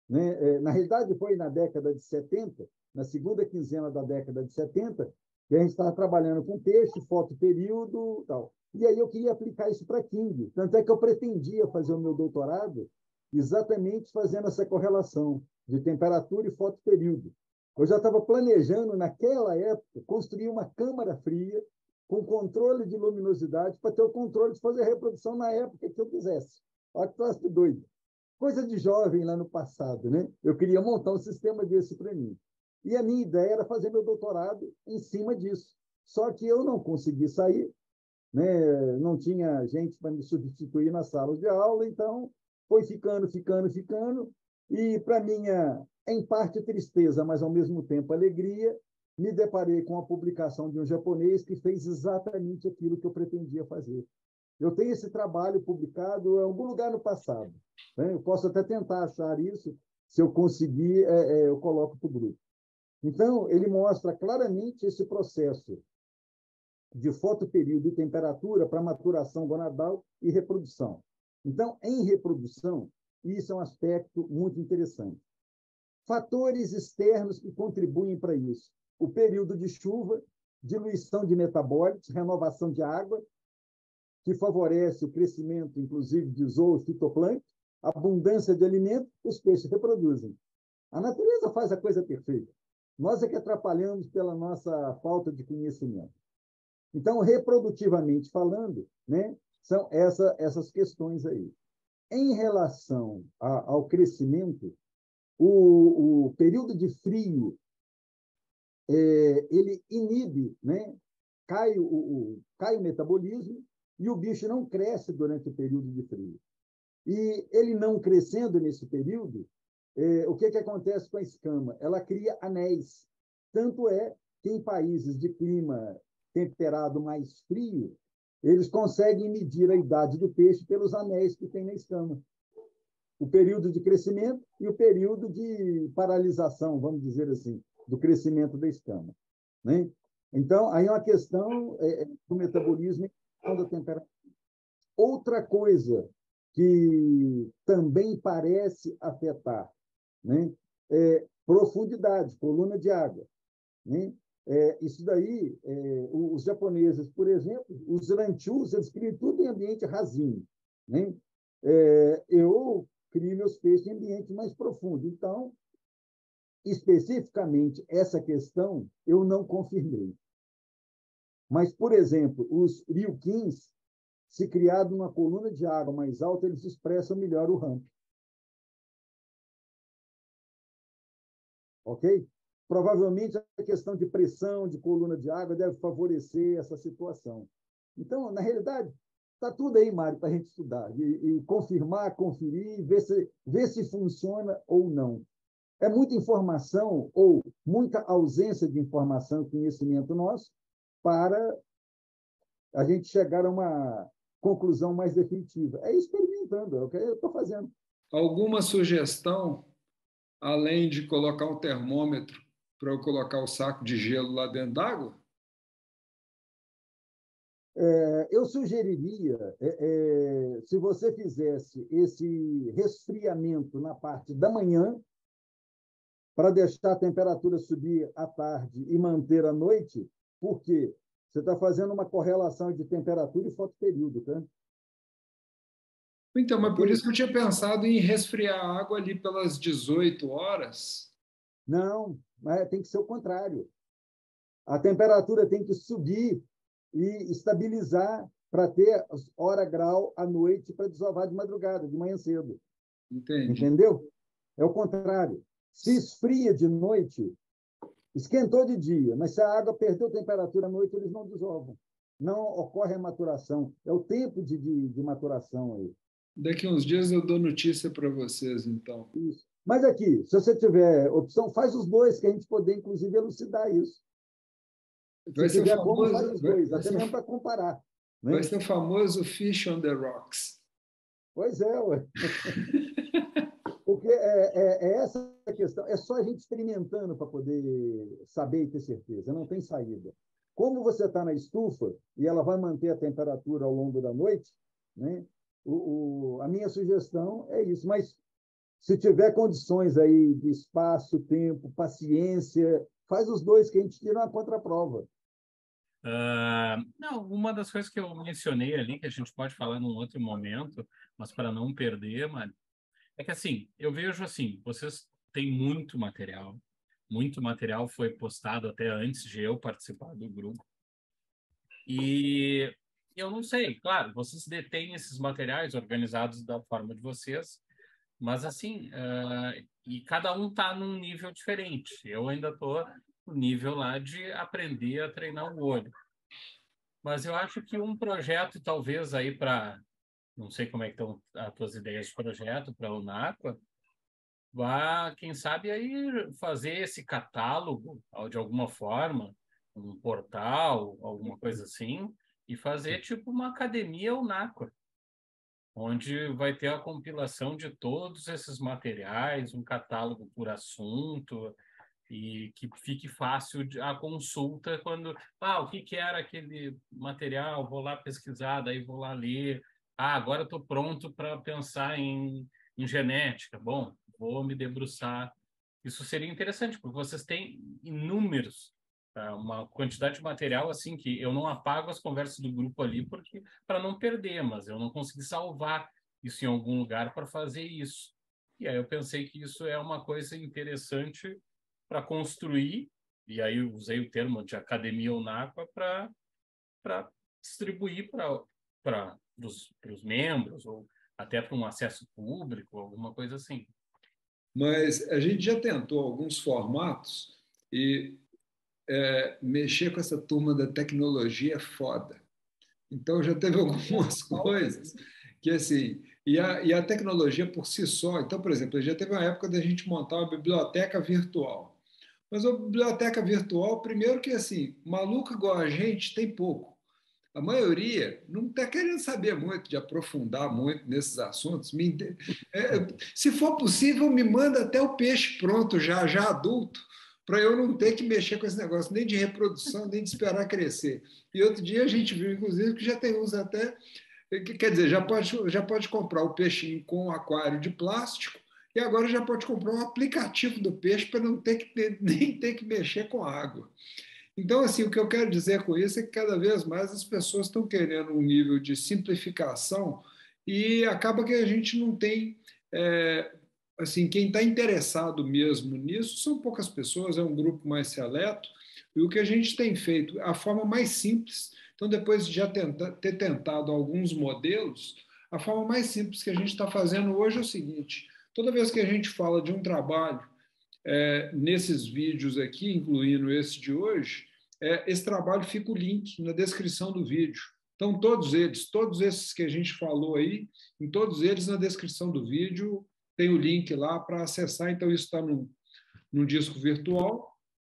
D: né? Na realidade, foi na década de setenta, na segunda quinzena da década de setenta, que a gente estava trabalhando com peixe, fotoperíodo e tal. E aí eu queria aplicar isso para King. Tanto é que eu pretendia fazer o meu doutorado exatamente fazendo essa correlação de temperatura e fotoperíodo. Eu já estava planejando, naquela época, construir uma câmara fria com controle de luminosidade para ter o controle de fazer a reprodução na época que eu quisesse. Olha que troço doido. Coisa de jovem lá no passado, né? Eu queria montar um sistema desse para mim. E a minha ideia era fazer meu doutorado em cima disso. Só que eu não consegui sair, né? Não tinha gente para me substituir na sala de aula, então foi ficando, ficando, ficando. E, para minha, em parte, tristeza, mas, ao mesmo tempo, alegria, me deparei com a publicação de um japonês que fez exatamente aquilo que eu pretendia fazer. Eu tenho esse trabalho publicado em algum lugar no passado, né? Eu posso até tentar achar isso, se eu conseguir, é, é, eu coloco para o grupo. Então, ele mostra claramente esse processo de fotoperíodo e temperatura para maturação gonadal e reprodução. Então, em reprodução, isso é um aspecto muito interessante. Fatores externos que contribuem para isso. O período de chuva, diluição de metabólitos, renovação de água, que favorece o crescimento, inclusive, de zoos fitoplâncton, abundância de alimento, os peixes reproduzem. A natureza faz a coisa perfeita. Nós é que atrapalhamos pela nossa falta de conhecimento. Então, reprodutivamente falando, né, são essa, essas questões aí. Em relação a, ao crescimento, o, o período de frio, é, ele inibe, né, cai, o, o, cai o metabolismo e o bicho não cresce durante o período de frio. E ele não crescendo nesse período, é, o que, que acontece com a escama? Ela cria anéis. Tanto é que em países de clima temperado mais frio, eles conseguem medir a idade do peixe pelos anéis que tem na escama. O período de crescimento e o período de paralisação, vamos dizer assim, do crescimento da escama, né? Então, aí é uma questão é, do metabolismo e da temperatura. Outra coisa que também parece afetar, né, é profundidade, coluna de água, né? É, isso daí, é, os japoneses, por exemplo, os ranchus, eles criam tudo em ambiente rasinho, né? É, eu crio meus peixes em ambiente mais profundo. Então, especificamente, essa questão eu não confirmei. Mas, por exemplo, os ryukins, se criado numa coluna de água mais alta, eles expressam melhor o ramp. Ok? Provavelmente a questão de pressão de coluna de água deve favorecer essa situação. Então, na realidade, está tudo aí, Mário, para a gente estudar e, e confirmar, conferir, ver se, ver se funciona ou não. É muita informação ou muita ausência de informação e conhecimento nosso para a gente chegar a uma conclusão mais definitiva. É experimentando, é o que eu estou fazendo.
A: Alguma sugestão, além de colocar um termômetro para eu colocar o saco de gelo lá dentro d'água?
D: É, eu sugeriria, é, é, se você fizesse esse resfriamento na parte da manhã, para deixar a temperatura subir à tarde e manter à noite, porque você está fazendo uma correlação de temperatura e fotoperíodo, tá?
A: Então, mas por isso que eu tinha pensado em resfriar a água ali pelas dezoito horas.
D: Não, mas tem que ser o contrário. A temperatura tem que subir e estabilizar para ter hora grau à noite para desovar de madrugada, de manhã cedo.
A: Entendi.
D: Entendeu? É o contrário. Se esfria de noite, esquentou de dia, mas se a água perdeu temperatura à noite, eles não desovam. Não ocorre a maturação. É o tempo de, de, de maturação aí.
A: Daqui a uns dias eu dou notícia para vocês, então.
D: Isso. Mas aqui, se você tiver opção, faz os dois, que a gente poder, inclusive, elucidar isso.
A: Vai
D: se
A: ser
D: tiver
A: famoso,
D: como, faz os dois,
A: vai,
D: até
A: vai
D: mesmo
A: ser,
D: para comparar. Né?
A: Vai ser o famoso Fish on the Rocks.
D: Pois é, ué. Porque é, é, é essa a questão. É só a gente experimentando para poder saber e ter certeza. Não tem saída. Como você está na estufa e ela vai manter a temperatura ao longo da noite, né? o, o, a minha sugestão é isso. Mas Se tiver condições aí de espaço, tempo, paciência, faz os dois que a gente tira uma contraprova.
B: Uh, não, uma das coisas que eu mencionei ali, que a gente pode falar num outro momento, mas para não perder, mano, é que assim, eu vejo assim, vocês têm muito material, muito material foi postado até antes de eu participar do grupo. E eu não sei, claro, vocês detêm esses materiais organizados da forma de vocês, mas assim, uh, e cada um está num nível diferente. Eu ainda estou no nível lá de aprender a treinar o olho. Mas eu acho que um projeto, talvez, aí para... Não sei como é que estão as tuas ideias de projeto para a Unaqua, vá, quem sabe, aí fazer esse catálogo, de alguma forma, um portal, alguma coisa assim, e fazer tipo uma academia Unaqua, onde vai ter a compilação de todos esses materiais, um catálogo por assunto, e que fique fácil a consulta quando, ah, o que, que era aquele material, vou lá pesquisar, daí vou lá ler, ah, agora estou pronto para pensar em, em genética, bom, vou me debruçar. Isso seria interessante, porque vocês têm inúmeros, tá? Uma quantidade de material assim que eu não apago as conversas do grupo ali porque para não perder, mas eu não consegui salvar isso em algum lugar para fazer isso. E aí eu pensei que isso é uma coisa interessante para construir, e aí eu usei o termo de academia Unaqua para para distribuir para os membros, ou até para um acesso público, alguma coisa assim.
A: Mas a gente já tentou alguns formatos e é, mexer com essa turma da tecnologia é foda. Então já teve algumas coisas que assim, e a, e a tecnologia por si só, então, por exemplo, já teve uma época da gente montar uma biblioteca virtual. Mas a biblioteca virtual, primeiro que assim, maluco igual a gente tem pouco. A maioria não está querendo saber muito, de aprofundar muito nesses assuntos. Me, é, se for possível, me manda até o peixe pronto, já, já adulto, para eu não ter que mexer com esse negócio, nem de reprodução, nem de esperar crescer. E outro dia a gente viu, inclusive, que já tem uns até. Quer dizer, já pode, já pode comprar o peixinho com um aquário de plástico, e agora já pode comprar um aplicativo do peixe para não ter que ter, nem ter que mexer com água. Então, assim, o que eu quero dizer com isso é que cada vez mais as pessoas estão querendo um nível de simplificação e acaba que a gente não tem, é, assim, quem está interessado mesmo nisso são poucas pessoas, é um grupo mais seleto, e o que a gente tem feito, a forma mais simples, então depois de já tenta, ter tentado alguns modelos, a forma mais simples que a gente está fazendo hoje é o seguinte: toda vez que a gente fala de um trabalho, é, nesses vídeos aqui, incluindo esse de hoje, é, esse trabalho fica o link na descrição do vídeo. Então, todos eles, todos esses que a gente falou aí, em todos eles, na descrição do vídeo, tem o link lá para acessar. Então, isso está num, num disco virtual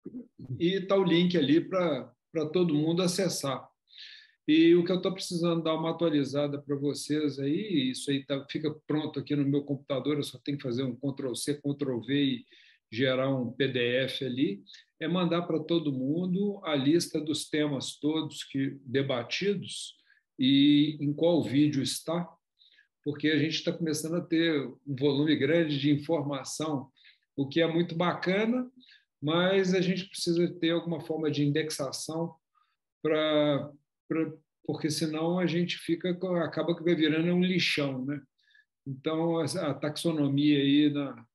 A: e está o link ali para todo mundo acessar. E o que eu estou precisando dar uma atualizada para vocês aí, isso aí tá, fica pronto aqui no meu computador, eu só tenho que fazer um control C, control V e gerar um P D F ali, é mandar para todo mundo a lista dos temas todos que debatidos e em qual vídeo está, porque a gente está começando a ter um volume grande de informação, o que é muito bacana, mas a gente precisa ter alguma forma de indexação para... porque senão a gente fica, acaba que vai virando um lixão, né? Então, a taxonomia aí na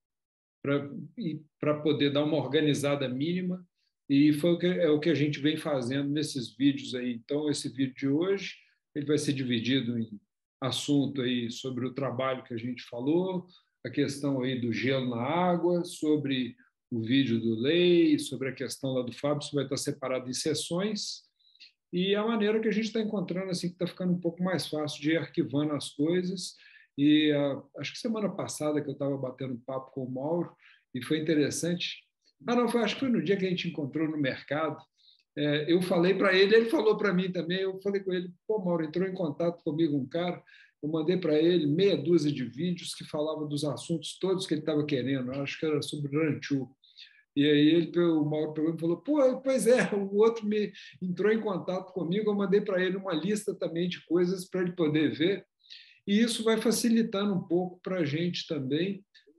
A: para poder dar uma organizada mínima, e foi o que, é o que a gente vem fazendo nesses vídeos aí. Então, esse vídeo de hoje ele vai ser dividido em assunto aí sobre o trabalho que a gente falou, a questão aí do gelo na água, sobre o vídeo do Lei, sobre a questão lá do Fábio, isso vai estar separado em sessões, e a maneira que a gente está encontrando, assim, que está ficando um pouco mais fácil de ir arquivando as coisas. E uh, acho que semana passada que eu estava batendo papo com o Mauro, e foi interessante. Ah, não, foi, acho que foi no dia que a gente encontrou no mercado. É, eu falei para ele, ele falou para mim também. Eu falei com ele: pô, Mauro, entrou em contato comigo um cara. Eu mandei para ele meia dúzia de vídeos que falavam dos assuntos todos que ele estava querendo. Eu acho que era sobre ranchu. E aí ele, o Mauro pegou e falou: pô, pois é, o outro me entrou em contato comigo. Eu mandei para ele uma lista também de coisas para ele poder ver. E isso vai facilitando um pouco para a gente também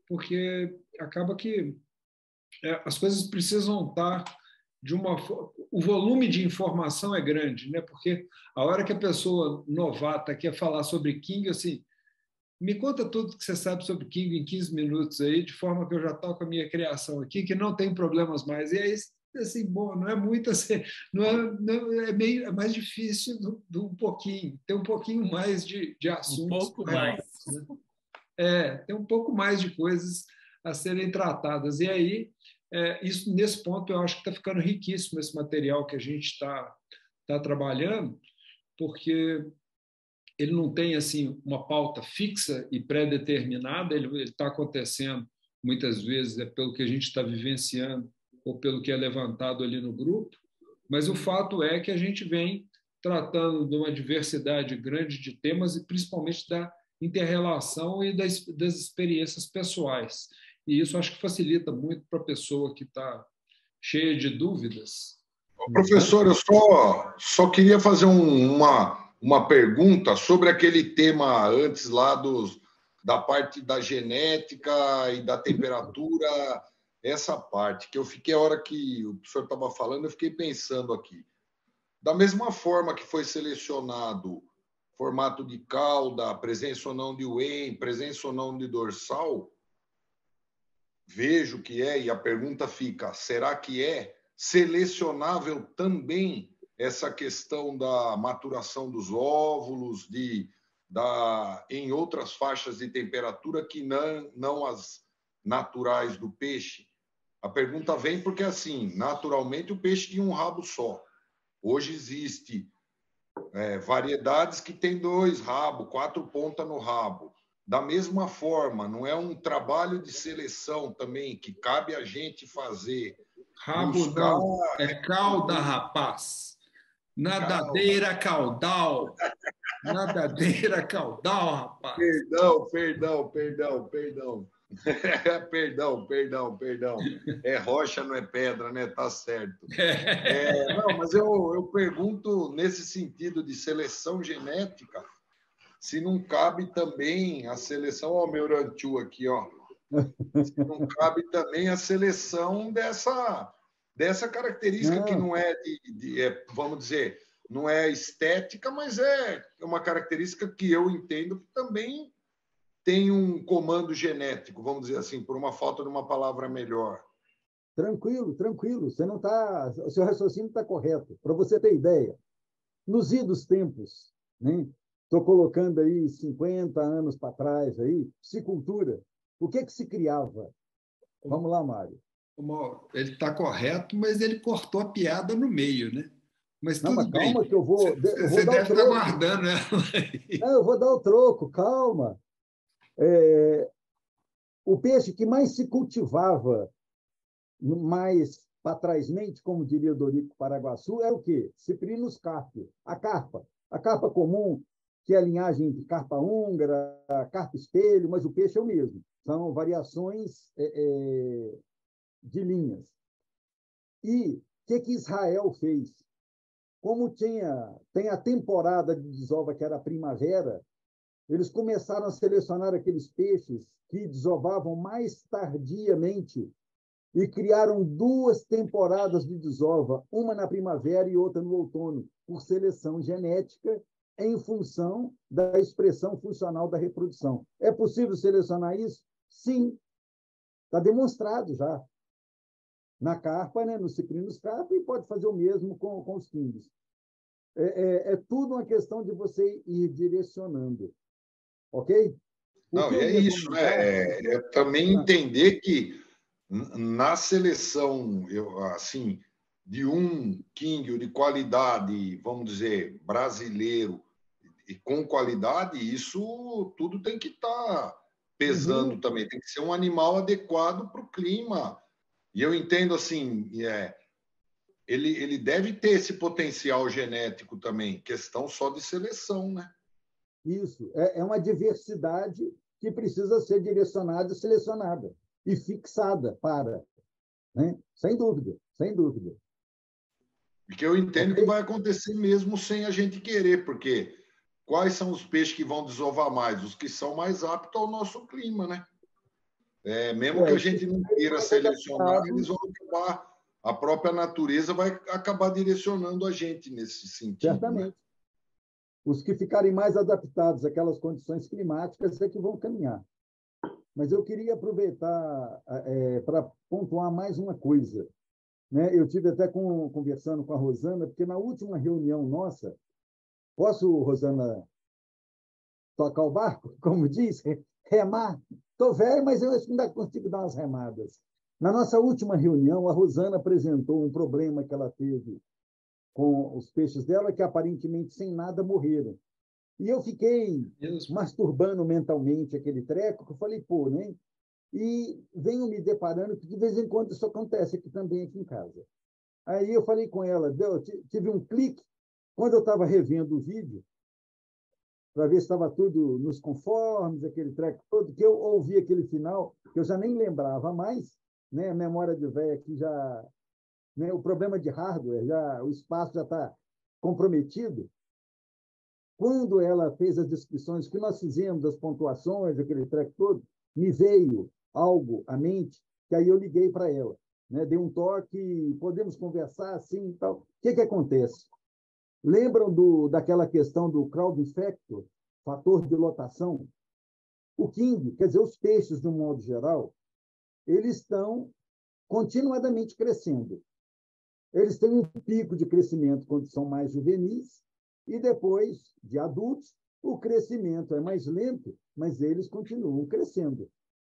A: porque acaba que é, as coisas precisam estar de uma... O volume de informação é grande, né? Porque a hora que a pessoa novata quer falar sobre King, assim, me conta tudo que você sabe sobre King em quinze minutos aí, de forma que eu já toco a minha criação aqui, que não tem problemas mais. E aí, assim, bom, não é muito assim, não é, não, é, meio, é mais difícil do, do um pouquinho, tem um pouquinho mais de, de assuntos.
B: Um pouco mais.
A: Né? É, tem um pouco mais de coisas a serem tratadas. E aí, é, isso, nesse ponto, eu acho que está ficando riquíssimo esse material que a gente está tá trabalhando, porque ele não tem assim uma pauta fixa e pré-determinada, ele está acontecendo muitas vezes é pelo que a gente está vivenciando ou pelo que é levantado ali no grupo, mas o fato é que a gente vem tratando de uma diversidade grande de temas e principalmente da inter-relação e das, das experiências pessoais. E isso acho que facilita muito para a pessoa que está cheia de dúvidas.
C: Professor, eu só, só queria fazer um, uma... uma pergunta sobre aquele tema antes lá dos, da parte da genética e da temperatura, essa parte, que eu fiquei, a hora que o professor estava falando, eu fiquei pensando aqui. Da mesma forma que foi selecionado formato de cauda, presença ou não de whey, presença ou não de dorsal, vejo que é, e a pergunta fica, será que é selecionável também essa questão da maturação dos óvulos, de, da, em outras faixas de temperatura que não, não as naturais do peixe? A pergunta vem porque, assim, naturalmente o peixe tinha um rabo só. Hoje existe é, variedades que têm dois rabos, quatro pontas no rabo. Da mesma forma, não é um trabalho de seleção também que cabe a gente fazer?
A: Rabo
C: buscar...
A: não, é cauda, rapaz. Nadadeira caudal. Nadadeira caudal, rapaz.
C: Perdão, perdão, perdão, perdão. perdão, perdão, perdão. É rocha, não é pedra, né? Tá certo. É, não, mas eu, eu pergunto nesse sentido de seleção genética, se não cabe também a seleção, ó, o meu ranchu aqui, ó. Se não cabe também a seleção dessa, dessa característica não. que não é de, de é, vamos dizer, não é estética, mas é uma característica que eu entendo que também tem um comando genético, vamos dizer assim, por uma falta de uma palavra melhor.
D: Tranquilo, tranquilo. Você não tá, o seu raciocínio está correto. Para você ter ideia, nos idos tempos, né? Estou colocando aí cinquenta anos para trás aí, piscicultura. O que que se criava? Vamos lá, Mário.
A: Ele está correto, mas ele cortou a piada no meio, né? Mas
D: não,
A: tudo
D: mas calma
A: bem.
D: que eu vou.
A: Você,
D: eu vou
A: você
D: dar
A: deve
D: o troco.
A: estar guardando ela aí.
D: Não, eu vou dar o troco, calma. É, o peixe que mais se cultivava, mais para trásmente, como diria o Dorico Paraguaçu, era o quê? Ciprinus carpio, a carpa. A carpa comum, que é a linhagem de carpa húngara, carpa espelho, mas o peixe é o mesmo. São variações é, é, de linhas. E o que, que Israel fez? Como tinha, tem a temporada de desova, que era a primavera, eles começaram a selecionar aqueles peixes que desovavam mais tardiamente e criaram duas temporadas de desova, uma na primavera e outra no outono, por seleção genética, em função da expressão funcional da reprodução. É possível selecionar isso? Sim. Está demonstrado já. Na carpa, né? Nos ciprinos carpa, e pode fazer o mesmo com, com os quingos. É, é, é tudo uma questão de você ir direcionando. Ok? O
C: Não, e é isso, né? É, é também entender que na seleção, eu, assim, de um king de qualidade, vamos dizer, brasileiro, e com qualidade, isso tudo tem que estar tá pesando uhum. também. Tem que ser um animal adequado para o clima. E eu entendo, assim, é, ele, ele deve ter esse potencial genético também, questão só de seleção, né?
D: Isso, é, é uma diversidade que precisa ser direcionada e selecionada e fixada para, né? Sem dúvida, sem dúvida.
C: Porque eu entendo okay? que vai acontecer mesmo sem a gente querer, porque quais são os peixes que vão desovar mais? Os que são mais aptos ao nosso clima, né? É, mesmo
D: É,
C: que a gente não queira selecionar,
D: adaptado.
C: eles vão acabar, a própria natureza vai acabar direcionando a gente nesse sentido. Né?
D: Certamente. Os que ficarem mais adaptados àquelas condições climáticas é que vão caminhar. Mas eu queria aproveitar é, para pontuar mais uma coisa. Né? Eu tive até com, conversando com a Rosana, porque na última reunião nossa, posso, Rosana, tocar o barco, como diz, remar? Estou velho, mas eu ainda consigo dar umas remadas. Na nossa última reunião, a Rosana apresentou um problema que ela teve com os peixes dela, que aparentemente sem nada morreram. E eu fiquei
A: Isso.
D: masturbando mentalmente aquele treco, que eu falei, pô, né? E venho me deparando que de vez em quando isso acontece aqui também, aqui em casa. Aí eu falei com ela, deu, tive um clique, quando eu estava revendo o vídeo, para ver se estava tudo nos conformes, aquele treco todo, que eu ouvi aquele final, que eu já nem lembrava mais, né? A memória de velho aqui já... Né? O problema de hardware, já, o espaço já está comprometido. Quando ela fez as descrições que nós fizemos, das pontuações, aquele treco todo, me veio algo à mente, que aí eu liguei para ela. Né? Dei um toque, podemos conversar assim e tal. O que, que acontece? Lembram do, daquela questão do crowd factor, fator de lotação? O King, quer dizer, os peixes, de um modo geral, eles estão continuadamente crescendo. Eles têm um pico de crescimento quando são mais juvenis, e depois, de adultos, o crescimento é mais lento, mas eles continuam crescendo.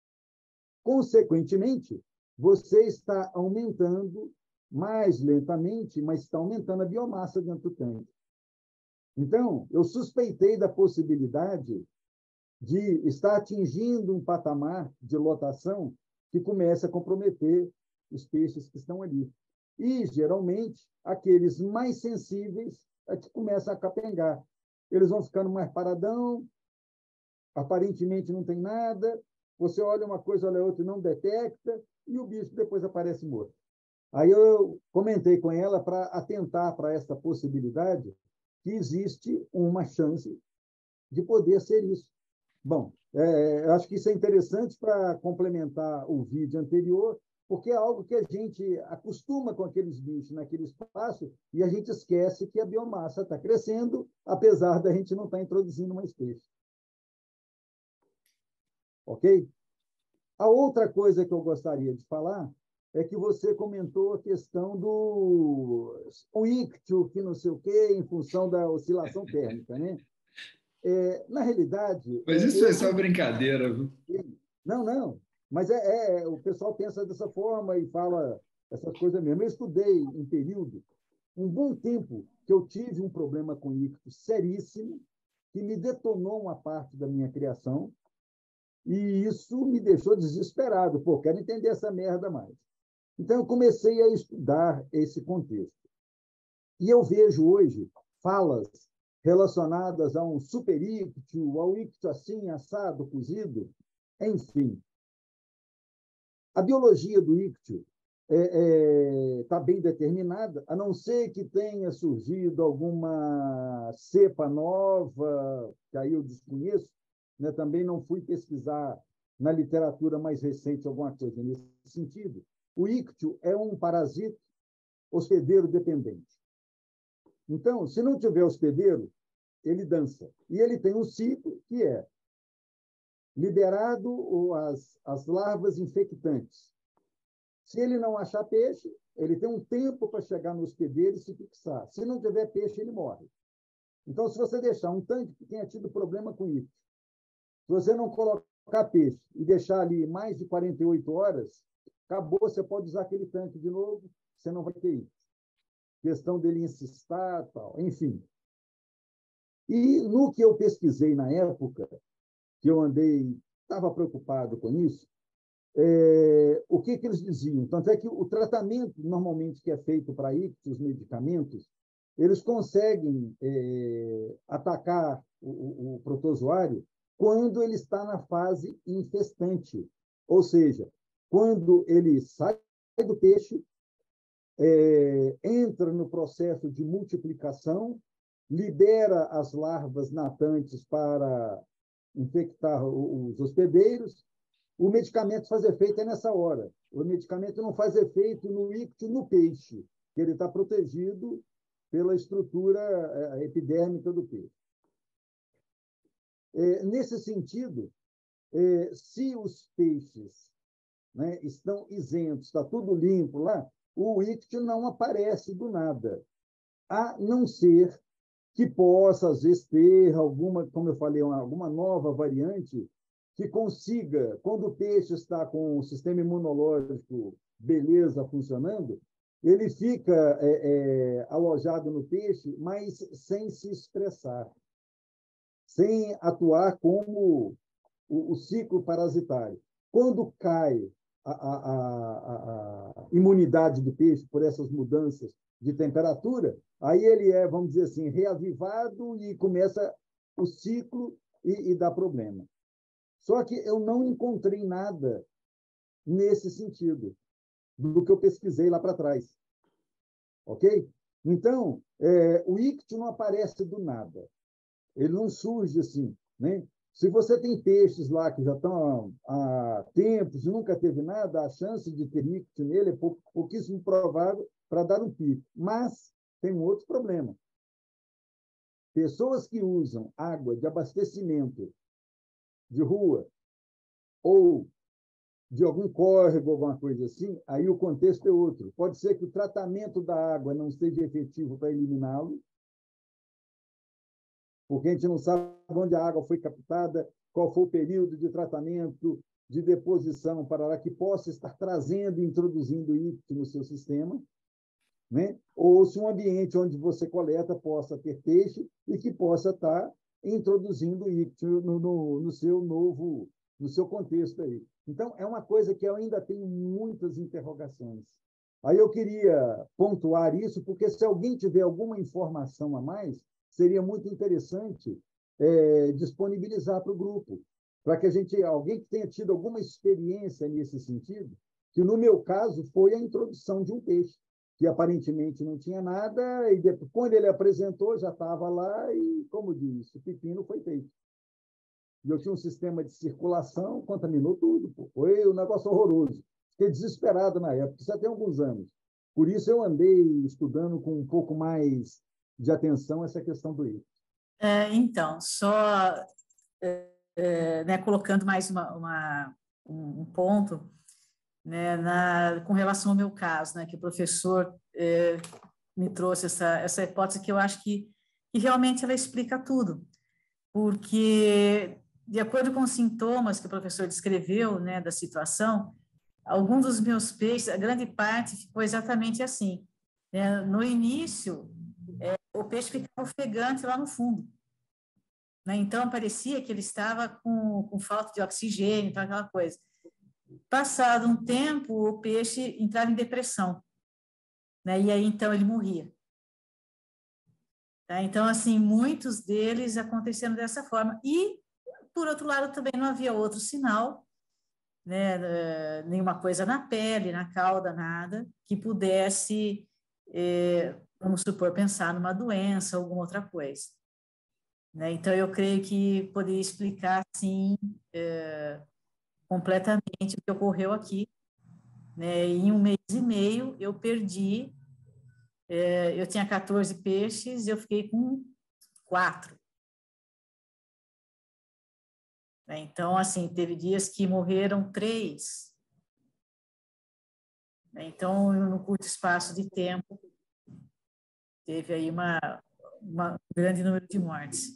D: Consequentemente, você está aumentando mais lentamente, mas está aumentando a biomassa dentro do tanque. Então, eu suspeitei da possibilidade de estar atingindo um patamar de lotação que comece a comprometer os peixes que estão ali. E, geralmente, aqueles mais sensíveis é que começam a capengar. Eles vão ficando mais paradão, aparentemente não tem nada, você olha uma coisa, olha outra e não detecta, e o bicho depois aparece morto. Aí eu comentei com ela para atentar para essa possibilidade que existe uma chance de poder ser isso. Bom, é, eu acho que isso é interessante para complementar o vídeo anterior, porque é algo que a gente acostuma com aqueles bichos naquele espaço e a gente esquece que a biomassa está crescendo, apesar da gente não estar introduzindo mais peixe. Ok? A outra coisa que eu gostaria de falar é que você comentou a questão do o ictio, que não sei o quê, em função da oscilação térmica, né? É, na realidade...
A: Mas isso
D: eu...
A: é só brincadeira, viu?
D: Não, não. Mas é, é, o pessoal pensa dessa forma e fala essas coisas mesmo. Eu estudei um período, um bom tempo, que eu tive um problema com ictio seríssimo, que me detonou uma parte da minha criação, e isso me deixou desesperado. Pô, quero entender essa merda mais. Então, eu comecei a estudar esse contexto. E eu vejo hoje falas relacionadas a um super ictio, ao ictio assim, assado, cozido, enfim. A biologia do ictio está é, é, tá bem determinada, a não ser que tenha surgido alguma cepa nova, que aí eu desconheço, né? Também não fui pesquisar na literatura mais recente alguma coisa nesse sentido. O ictio é um parasita hospedeiro dependente. Então, se não tiver hospedeiro, ele dança. E ele tem um ciclo que é liberado as, as larvas infectantes. Se ele não achar peixe, ele tem um tempo para chegar no hospedeiro e se fixar. Se não tiver peixe, ele morre. Então, se você deixar um tanque que tenha tido problema com isso, se você não colocar peixe e deixar ali mais de quarenta e oito horas, acabou, você pode usar aquele tanque de novo, você não vai ter isso. Questão dele insistar, tal, enfim. E no que eu pesquisei na época, que eu andei, estava preocupado com isso, é, o que, que eles diziam? Tanto é que o tratamento, normalmente, que é feito para ictio, os medicamentos, eles conseguem é, atacar o, o, o protozoário quando ele está na fase infestante, ou seja, quando ele sai do peixe, é, entra no processo de multiplicação, libera as larvas natantes para infectar os hospedeiros, o medicamento faz efeito é nessa hora. O medicamento não faz efeito no íctio, no peixe, que ele está protegido pela estrutura epidérmica do peixe. É, nesse sentido, é, se os peixes, né, estão isentos, está tudo limpo lá, o íctio não aparece do nada, a não ser que possa, às vezes, ter alguma, como eu falei, uma, alguma nova variante que consiga, quando o peixe está com o sistema imunológico beleza funcionando, ele fica é, é, alojado no peixe, mas sem se expressar, sem atuar como o, o ciclo parasitário. Quando cai a, a, a, a imunidade do peixe por essas mudanças de temperatura, aí ele é, vamos dizer assim, reavivado e começa o ciclo e, e dá problema. Só que eu não encontrei nada nesse sentido do que eu pesquisei lá para trás. Ok? Então, é, o íctio não aparece do nada. Ele não surge assim, né? Se você tem peixes lá que já estão há tempos e nunca teve nada, a chance de ter íctio nele é pou, pouquíssimo provável para dar um pico. Mas tem um outro problema. Pessoas que usam água de abastecimento de rua ou de algum córrego, alguma coisa assim, aí o contexto é outro. Pode ser que o tratamento da água não seja efetivo para eliminá-lo, porque a gente não sabe onde a água foi captada, qual foi o período de tratamento, de deposição, para que possa estar trazendo e introduzindo íctio no seu sistema, né? Ou se um ambiente onde você coleta possa ter peixe e que possa estar introduzindo íctio no, no, no seu novo, no seu contexto aí. Então, é uma coisa que eu ainda tenho muitas interrogações. Aí eu queria pontuar isso, porque se alguém tiver alguma informação a mais, seria muito interessante é, disponibilizar para o grupo, para que a gente, alguém que tenha tido alguma experiência nesse sentido, que no meu caso foi a introdução de um peixe, que aparentemente não tinha nada, e depois, quando ele apresentou, já estava lá, e, como disse, o pepino foi feito. E eu tinha um sistema de circulação, contaminou tudo. Pô. Foi um negócio horroroso. Fiquei desesperado na época, isso já tem alguns anos. Por isso eu andei estudando com um pouco mais de atenção essa questão do íctio.
E: É, então, só é, é, né, colocando mais uma, uma, um ponto, né, na, com relação ao meu caso, né, que o professor é, me trouxe essa, essa hipótese que eu acho que, que realmente ela explica tudo, porque, de acordo com os sintomas que o professor descreveu, né, da situação, alguns dos meus peixes, a grande parte ficou exatamente assim, né, no início, é, o peixe ficava ofegante lá no fundo, né, então parecia que ele estava com, com falta de oxigênio, então, aquela coisa. Passado um tempo, o peixe entrava em depressão, né? E aí, então, ele morria. Tá? Então, assim, muitos deles aconteceram dessa forma. E, por outro lado, também não havia outro sinal, né? Nenhuma coisa na pele, na cauda, nada, que pudesse, eh, vamos supor, pensar numa doença, alguma outra coisa. Né? Então, eu creio que poderia explicar, sim, eh, completamente o que ocorreu aqui, né? Em um mês e meio eu perdi, é, eu tinha quatorze peixes, eu fiquei com quatro. Então, assim, teve dias que morreram três. Então, no curto espaço de tempo, teve aí uma, uma um grande número de mortes.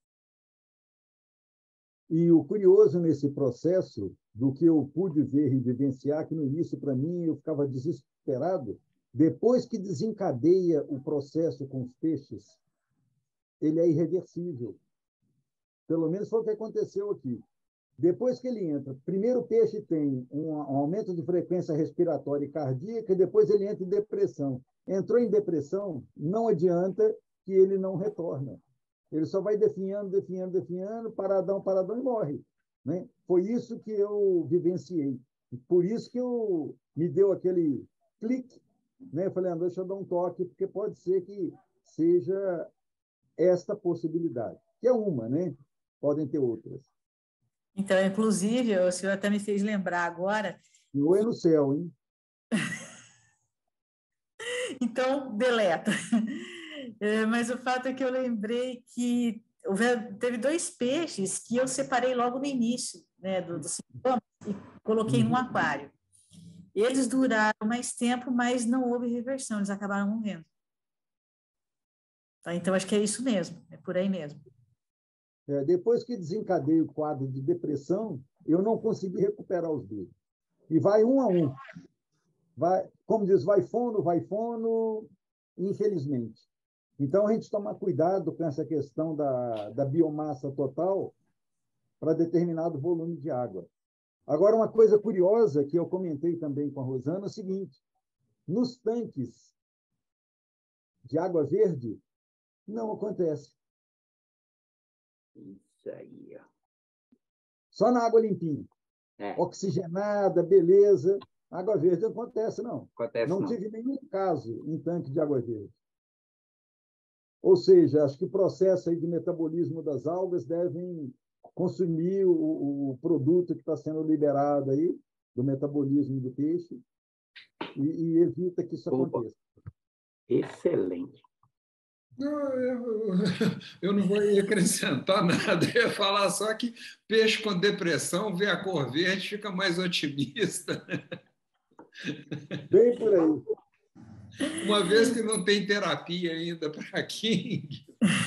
D: E o curioso nesse processo, do que eu pude ver e vivenciar, que no início, para mim, eu ficava desesperado, depois que desencadeia o processo com os peixes, ele é irreversível. Pelo menos foi o que aconteceu aqui. Depois que ele entra, primeiro o peixe tem um aumento de frequência respiratória e cardíaca, e depois ele entra em depressão. Entrou em depressão, não adianta que ele não retorna. Ele só vai definhando, definhando, definhando, paradão, paradão e morre. Né? Foi isso que eu vivenciei. Por isso que eu, me deu aquele clique. Né? Eu falei, ah, deixa eu dar um toque, porque pode ser que seja esta possibilidade. Que é uma, né? Podem ter outras.
E: Então, inclusive, o senhor até me fez lembrar agora.
D: Não é no céu, hein?
E: Então, deleta. É, mas o fato é que eu lembrei que houve, teve dois peixes que eu separei logo no início, né, do, do sintoma, e coloquei
D: Uhum.
E: num aquário. Eles duraram mais tempo, mas não houve reversão, eles acabaram morrendo. Tá? Então, acho que é isso mesmo, é por aí mesmo.
D: É, depois que desencadeei o quadro de depressão, eu não consegui recuperar os dois. E vai um a um. Vai, como diz, vai fono, vai fono, infelizmente. Então, a gente toma cuidado com essa questão da, da biomassa total para determinado volume de água. Agora, uma coisa curiosa que eu comentei também com a Rosana é o seguinte: nos tanques de água verde, não acontece.
F: Isso aí, ó.
D: Só na água limpinha.
F: É.
D: Oxigenada, beleza. Água verde não acontece, não.
F: Acontece
D: não
F: não.
D: tive nenhum caso em tanque de água verde. Ou seja, acho que o processo aí de metabolismo das algas devem consumir o, o produto que está sendo liberado aí, do metabolismo do peixe, e, e evita que isso
F: Opa.
D: aconteça.
F: Excelente.
A: Não, eu, eu não vou acrescentar nada, eu ia falar só que peixe com depressão vê a cor verde, fica mais otimista.
D: Bem por aí.
A: Uma vez que não tem terapia ainda para King,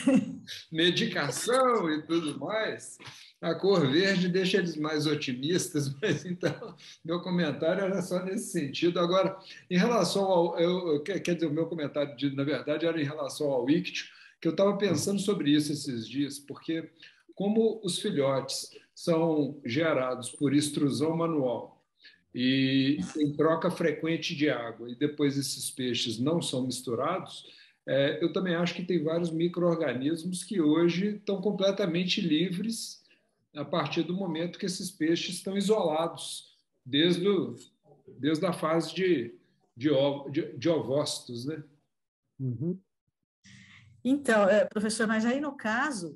A: medicação e tudo mais, a cor verde deixa eles mais otimistas, mas então, meu comentário era só nesse sentido. Agora, em relação ao. Eu, quer dizer, o meu comentário, de, na verdade, era em relação ao íctio, que eu estava pensando sobre isso esses dias, porque, como os filhotes são gerados por extrusão manual, e tem troca frequente de água, e depois esses peixes não são misturados, é, eu também acho que tem vários micro-organismos que hoje estão completamente livres a partir do momento que esses peixes estão isolados, desde, o, desde a fase de, de, de, de ovócitos, né?
D: Uhum.
E: Então, é, professor, mas aí no caso,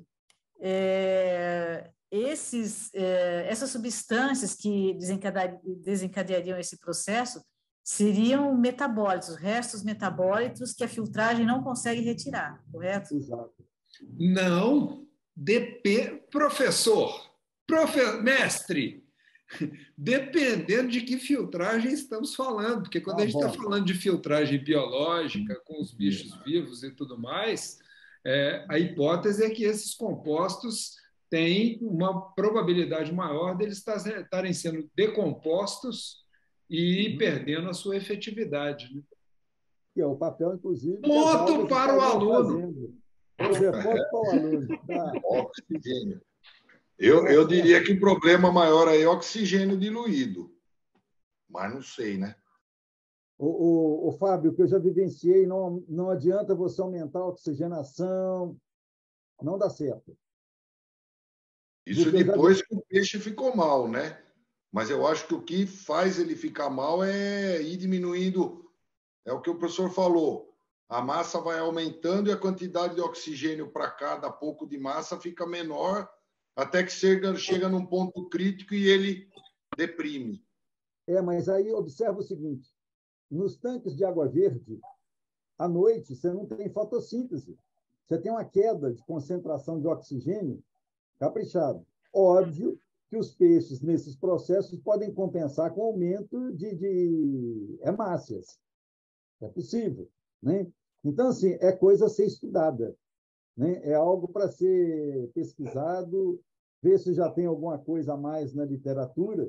E: é, esses, é, essas substâncias que desencadeariam, desencadeariam esse processo seriam metabólitos, restos metabólitos que a filtragem não consegue retirar, correto?
D: Exato.
A: Não, dep... professor, profe... mestre, dependendo de que filtragem estamos falando, porque quando
D: Ah,
A: a gente está
D: bom.
A: falando de filtragem biológica com os bichos vivos e tudo mais, é, a hipótese é que esses compostos têm uma probabilidade maior deles estarem sendo decompostos e
D: Uhum.
A: perdendo a sua efetividade, né?
D: Que é o papel, inclusive, que as
A: Ponto
D: algas
A: para o
D: estariam
A: aluno.
D: fazendo. Pois é, ponto para o aluno. Tá.
C: Oxigênio. Eu, eu diria que o problema maior aí é oxigênio diluído. Mas não sei, né?
D: O, o, o Fábio, que eu já vivenciei, não, não adianta você aumentar a oxigenação, não dá certo.
C: Isso
D: Porque eu já
C: depois que o peixe ficou mal, né? Mas eu acho que o que faz ele ficar mal é ir diminuindo. É o que o professor falou. A massa vai aumentando e a quantidade de oxigênio para cada pouco de massa fica menor, até que chega, chega num ponto crítico e ele deprime.
D: É, mas aí observa o seguinte: nos tanques de água verde, à noite, você não tem fotossíntese. Você tem uma queda de concentração de oxigênio caprichado. Óbvio que os peixes, nesses processos, podem compensar com aumento de, de hemácias. É possível, né? Então, assim, é coisa a ser estudada, né? É algo para ser pesquisado, ver se já tem alguma coisa a mais na literatura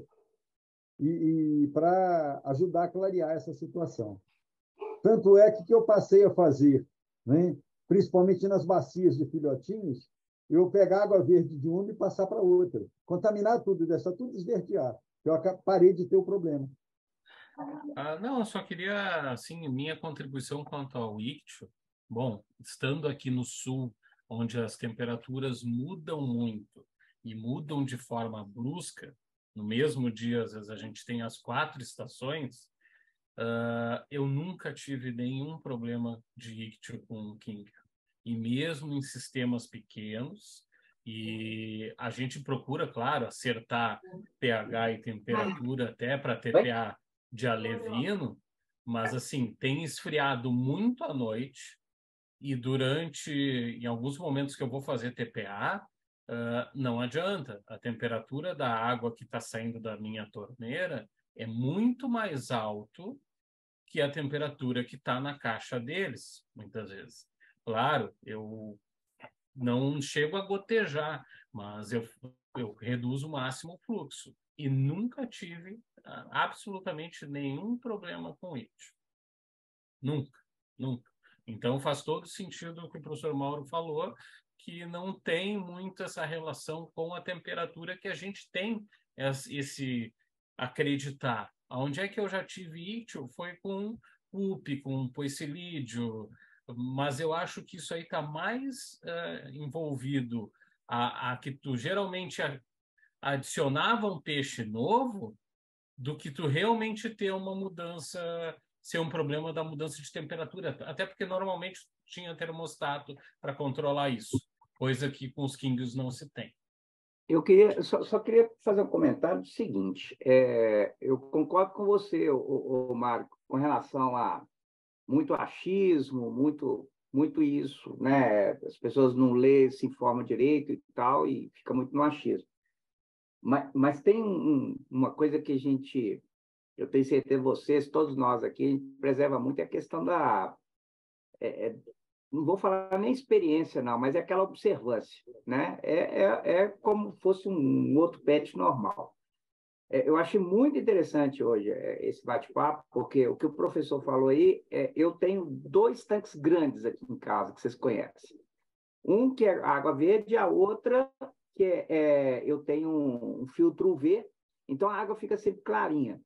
D: e, e para ajudar a clarear essa situação. Tanto é que, que eu passei a fazer, né? Principalmente nas bacias de filhotinhos, eu pegar água verde de uma e passar para outra. Contaminar tudo, deixar tudo esverdear. Eu parei de ter o problema.
B: Ah, não, eu só queria, assim, minha contribuição quanto ao íctio. Bom, estando aqui no sul, onde as temperaturas mudam muito e mudam de forma brusca, no mesmo dia, às vezes a gente tem as quatro estações, uh, eu nunca tive nenhum problema de íctio com química. E mesmo em sistemas pequenos, E a gente procura, claro, acertar pH e temperatura até para T P A de alevino, mas assim, tem esfriado muito à noite e durante, em alguns momentos que eu vou fazer T P A, uh, não adianta. A temperatura da água que está saindo da minha torneira é muito mais alto que a temperatura que está na caixa deles, muitas vezes. Claro, eu não chego a gotejar, mas eu, eu reduzo o máximo o fluxo. E nunca tive uh, absolutamente nenhum problema com isso. Nunca, nunca. Então faz todo sentido o que o professor Mauro falou, que não tem muito essa relação com a temperatura que a gente tem esse acreditar. Onde é que eu já tive ítio foi com U P, com poecilídeo, mas eu acho que isso aí está mais uh, envolvido a, a que tu geralmente a, adicionava um peixe novo do que tu realmente ter uma mudança, ser um problema da mudança de temperatura, até porque normalmente tinha termostato para controlar isso, coisa que com os Kings não se tem.
F: Eu queria, só, só queria fazer um comentário do seguinte, é, eu concordo com você, o, o, o Marco, com relação a muito achismo, muito, muito isso, né? As pessoas não lêem, se informam direito e tal, e fica muito no achismo. Mas, mas tem um, uma coisa que a gente, eu tenho certeza, vocês, todos nós aqui, a gente preserva muito, é a questão da... É, é, não vou falar nem experiência, não, mas é aquela observância, né? É, é, é como fosse um outro pet normal. É, eu achei muito interessante hoje é, esse bate-papo, porque o que o professor falou aí, é, eu tenho dois tanques grandes aqui em casa, que vocês conhecem. Um que é água verde, a outra que é, é, eu tenho um, um filtro U V, então a água fica sempre clarinha.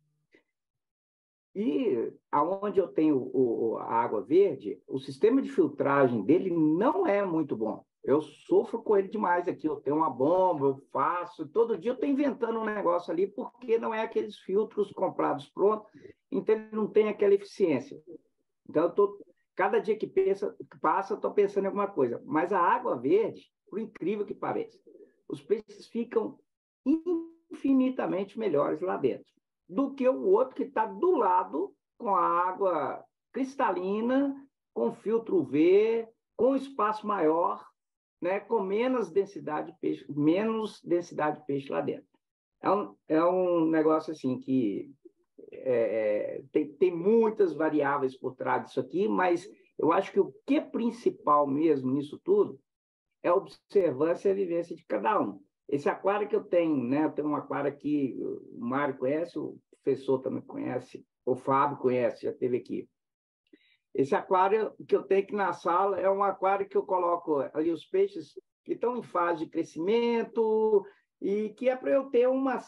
F: E aonde eu tenho o, a água verde, o sistema de filtragem dele não é muito bom. Eu sofro com ele demais aqui. Eu tenho uma bomba, eu faço, todo dia eu estou inventando um negócio ali, porque não é aqueles filtros comprados prontos, então ele não tem aquela eficiência. Então, eu tô, cada dia que, pensa, que passa, eu estou pensando em alguma coisa. Mas a água verde, por incrível que pareça, os peixes ficam infinitamente melhores lá dentro do que o outro que está do lado com a água cristalina, com filtro U V, com espaço maior, né, com menos densidade de peixe, menos densidade de peixe lá dentro. É um, é um negócio assim que é, tem, tem muitas variáveis por trás disso aqui, mas eu acho que o que é principal mesmo nisso tudo é a observância e a vivência de cada um. Esse aquário que eu tenho, né? Eu tenho um aquário aqui, o Mário conhece, o professor também conhece, o Fábio conhece, já esteve aqui. Esse aquário que eu tenho aqui na sala é um aquário que eu coloco ali os peixes que estão em fase de crescimento e que é para eu ter uma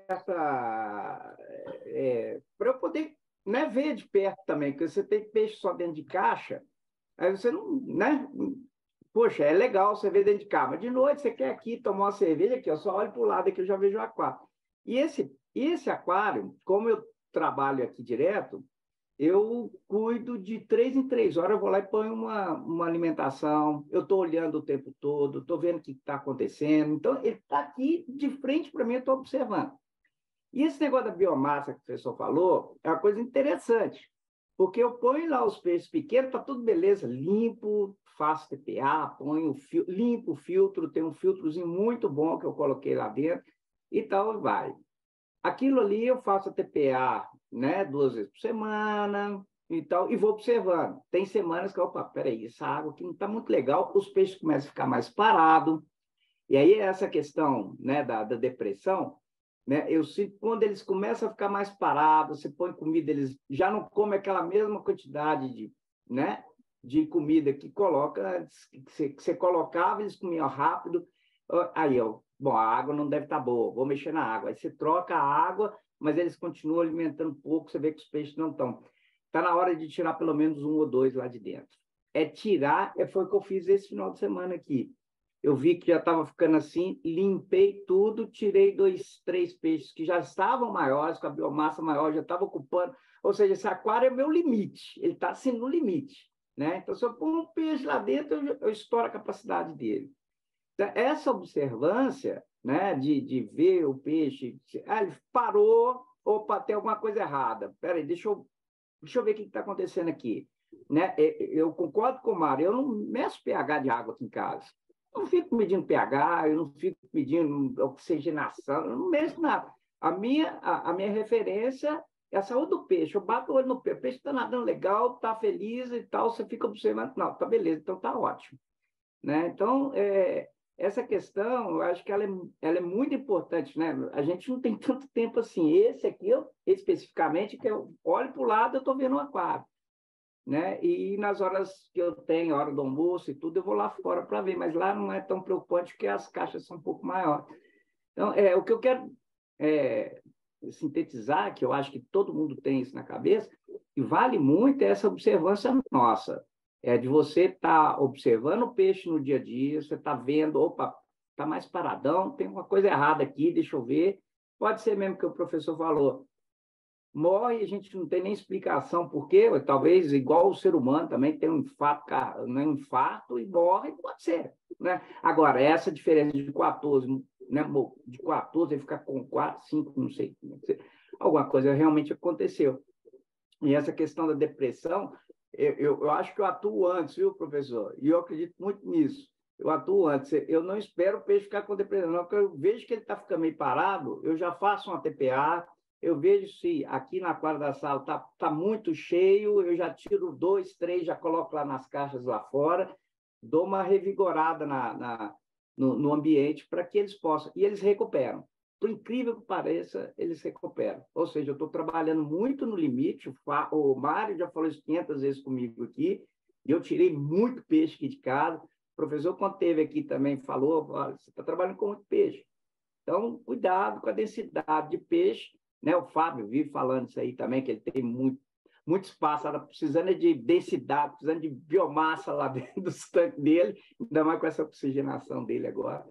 F: certa... É, para eu poder, né, ver de perto também, porque você tem peixe só dentro de caixa, aí você não... né? Poxa, é legal você ver dentro de casa, mas de noite você quer aqui tomar uma cerveja, aqui, eu só olho para o lado aqui, eu já vejo o aquário. E esse, esse aquário, como eu trabalho aqui direto, eu cuido de três em três horas, eu vou lá e ponho uma, uma alimentação, eu estou olhando o tempo todo, estou vendo o que está acontecendo, então ele está aqui de frente para mim, eu estou observando. E esse negócio da biomassa que o professor falou é uma coisa interessante, porque eu ponho lá os peixes pequenos, está tudo beleza, limpo, faço T P A, ponho, limpo o filtro, tem um filtrozinho muito bom que eu coloquei lá dentro, e tal, vai. Aquilo ali eu faço a T P A, né, duas vezes por semana, e tal, e vou observando. Tem semanas que eu, opa, peraí, essa água aqui não está muito legal, os peixes começam a ficar mais parados, e aí essa questão, né, da, da depressão, né, eu sinto quando eles começam a ficar mais parados, você põe comida, eles já não comem aquela mesma quantidade de, né, de comida que coloca, que você, que você colocava, eles comiam rápido, aí eu, bom, a água não deve estar boa, vou mexer na água, aí você troca a água, mas eles continuam alimentando um pouco, você vê que os peixes não estão, está na hora de tirar pelo menos um ou dois lá de dentro. É tirar, é, foi o que eu fiz esse final de semana aqui, eu vi que já estava ficando assim, limpei tudo, tirei dois, três peixes que já estavam maiores, com a biomassa maior, já estava ocupando, ou seja, esse aquário é o meu limite, ele está assim no limite. Né? Então, se eu pôr um peixe lá dentro, eu, eu estouro a capacidade dele. Essa observância, né, de, de ver o peixe, ah, ele parou, opa, tem alguma coisa errada. Espera aí, deixa eu, deixa eu ver o que está acontecendo aqui. Né? Eu concordo com o Mário, eu não meço pH de água aqui em casa. Eu não fico medindo pH, eu não fico medindo oxigenação, eu não meço nada. A minha, a, a minha referência é a saúde do peixe. Eu bato o olho no peixe, o peixe está nadando legal, está feliz e tal, você fica observando, não, tá beleza, então tá ótimo. Né? Então, é, essa questão, eu acho que ela é, ela é muito importante. Né? A gente não tem tanto tempo assim. Esse aqui, eu, especificamente, que eu olho para o lado, eu estou vendo um aquário. Né? E nas horas que eu tenho, hora do almoço e tudo, eu vou lá fora para ver, mas lá não é tão preocupante porque as caixas são um pouco maiores. Então, é, o que eu quero é, sintetizar, que eu acho que todo mundo tem isso na cabeça, e vale muito é essa observância nossa, é de você estar tá observando o peixe no dia a dia, você está vendo, opa, está mais paradão, tem uma coisa errada aqui, deixa eu ver. Pode ser mesmo que o professor falou, morre, a gente não tem nem explicação por quê, talvez igual o ser humano também tem um infarto, um infarto e morre, pode ser. Né? Agora, essa diferença de quatorze, né, de quatorze, ele ficar com quatro, cinco, não sei, alguma coisa realmente aconteceu. E essa questão da depressão, eu, eu, eu acho que eu atuo antes, viu, professor? E eu acredito muito nisso. Eu atuo antes. Eu não espero o peixe ficar com depressão, não, porque eu vejo que ele está ficando meio parado, eu já faço uma T P A, eu vejo se aqui na quadra da sala está tá muito cheio, eu já tiro dois, três, já coloco lá nas caixas lá fora, dou uma revigorada na, na, no, no ambiente para que eles possam. E eles recuperam. Por incrível que pareça, eles recuperam. Ou seja, eu estou trabalhando muito no limite, o, Fa, o Mário já falou isso quinhentas vezes comigo aqui, e eu tirei muito peixe aqui de casa. O professor, quando esteve aqui também, falou, você está trabalhando com muito peixe. Então, cuidado com a densidade de peixe. Né? O Fábio vive falando isso aí também, que ele tem muito, muito espaço, ela precisando de densidade, precisando de biomassa lá dentro do tanque dele, ainda mais com essa oxigenação dele agora.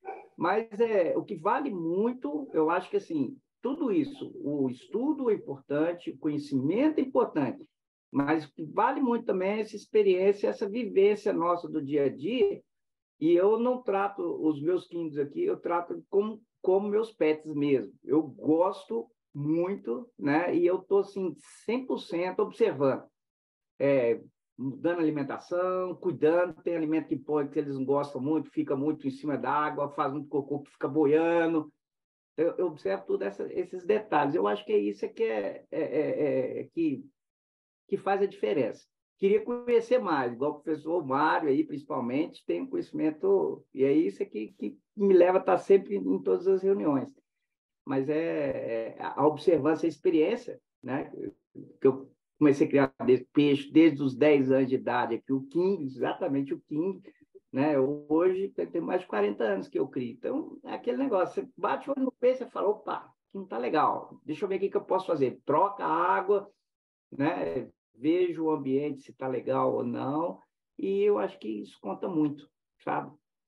F: Mas é, o que vale muito, eu acho que assim, tudo isso, o estudo é importante, o conhecimento é importante, mas o que vale muito também é essa experiência, essa vivência nossa do dia a dia, e eu não trato os meus químicos aqui, eu trato como, como meus pets mesmo. Eu gosto muito, né? E eu estou assim, cem por cento observando, é, dando alimentação, cuidando, tem alimento que põe que eles não gostam muito, fica muito em cima da água, faz muito cocô que fica boiando. Eu, eu observo todos esses detalhes. Eu acho que é isso que, é, é, é, é, que, que faz a diferença. Queria conhecer mais, igual o professor Mário aí, principalmente, tem um conhecimento, e é isso que, que me leva a estar sempre em todas as reuniões. Mas é, é a observância, a experiência, né? Que eu comecei a criar desde, peixe desde os dez anos de idade, aqui, o King, exatamente o King, né? Hoje tem mais de quarenta anos que eu crio. Então, é aquele negócio, você bate o olho no peixe e fala, opa, não está legal, deixa eu ver o que, que eu posso fazer. Troca a água, né? Vejo o ambiente, se está legal ou não, e eu acho que isso conta muito, sabe?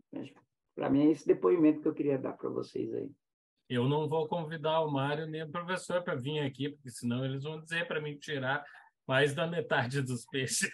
F: Para mim, é esse depoimento que eu queria dar para vocês aí.
B: Eu não vou convidar o Mário nem o professor para vir aqui, porque senão eles vão dizer para mim tirar mais da metade dos peixes.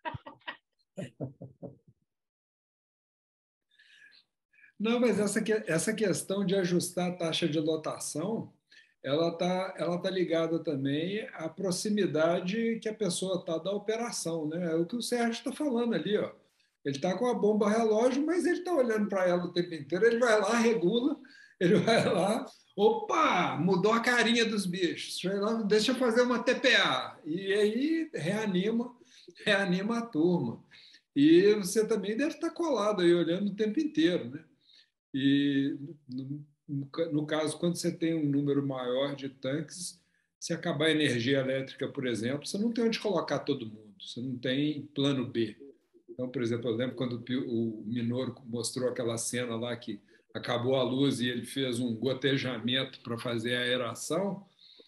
A: Não, mas essa, essa questão de ajustar a taxa de lotação, ela está ela tá ligada também à proximidade que a pessoa está da operação, né? É o que o Sérgio está falando ali, ó. Ele está com a bomba relógio, mas ele está olhando para ela o tempo inteiro, ele vai lá, regula, ele vai lá, opa, mudou a carinha dos bichos, deixa eu fazer uma T P A. E aí reanima, reanima a turma. E você também deve estar colado aí, olhando o tempo inteiro, né? E, no, no caso, quando você tem um número maior de tanques, se acabar a energia elétrica, por exemplo, você não tem onde colocar todo mundo, você não tem plano B. Então, por exemplo, eu lembro quando o Minoro mostrou aquela cena lá que acabou a luz e ele fez um gotejamento para fazer a aeração,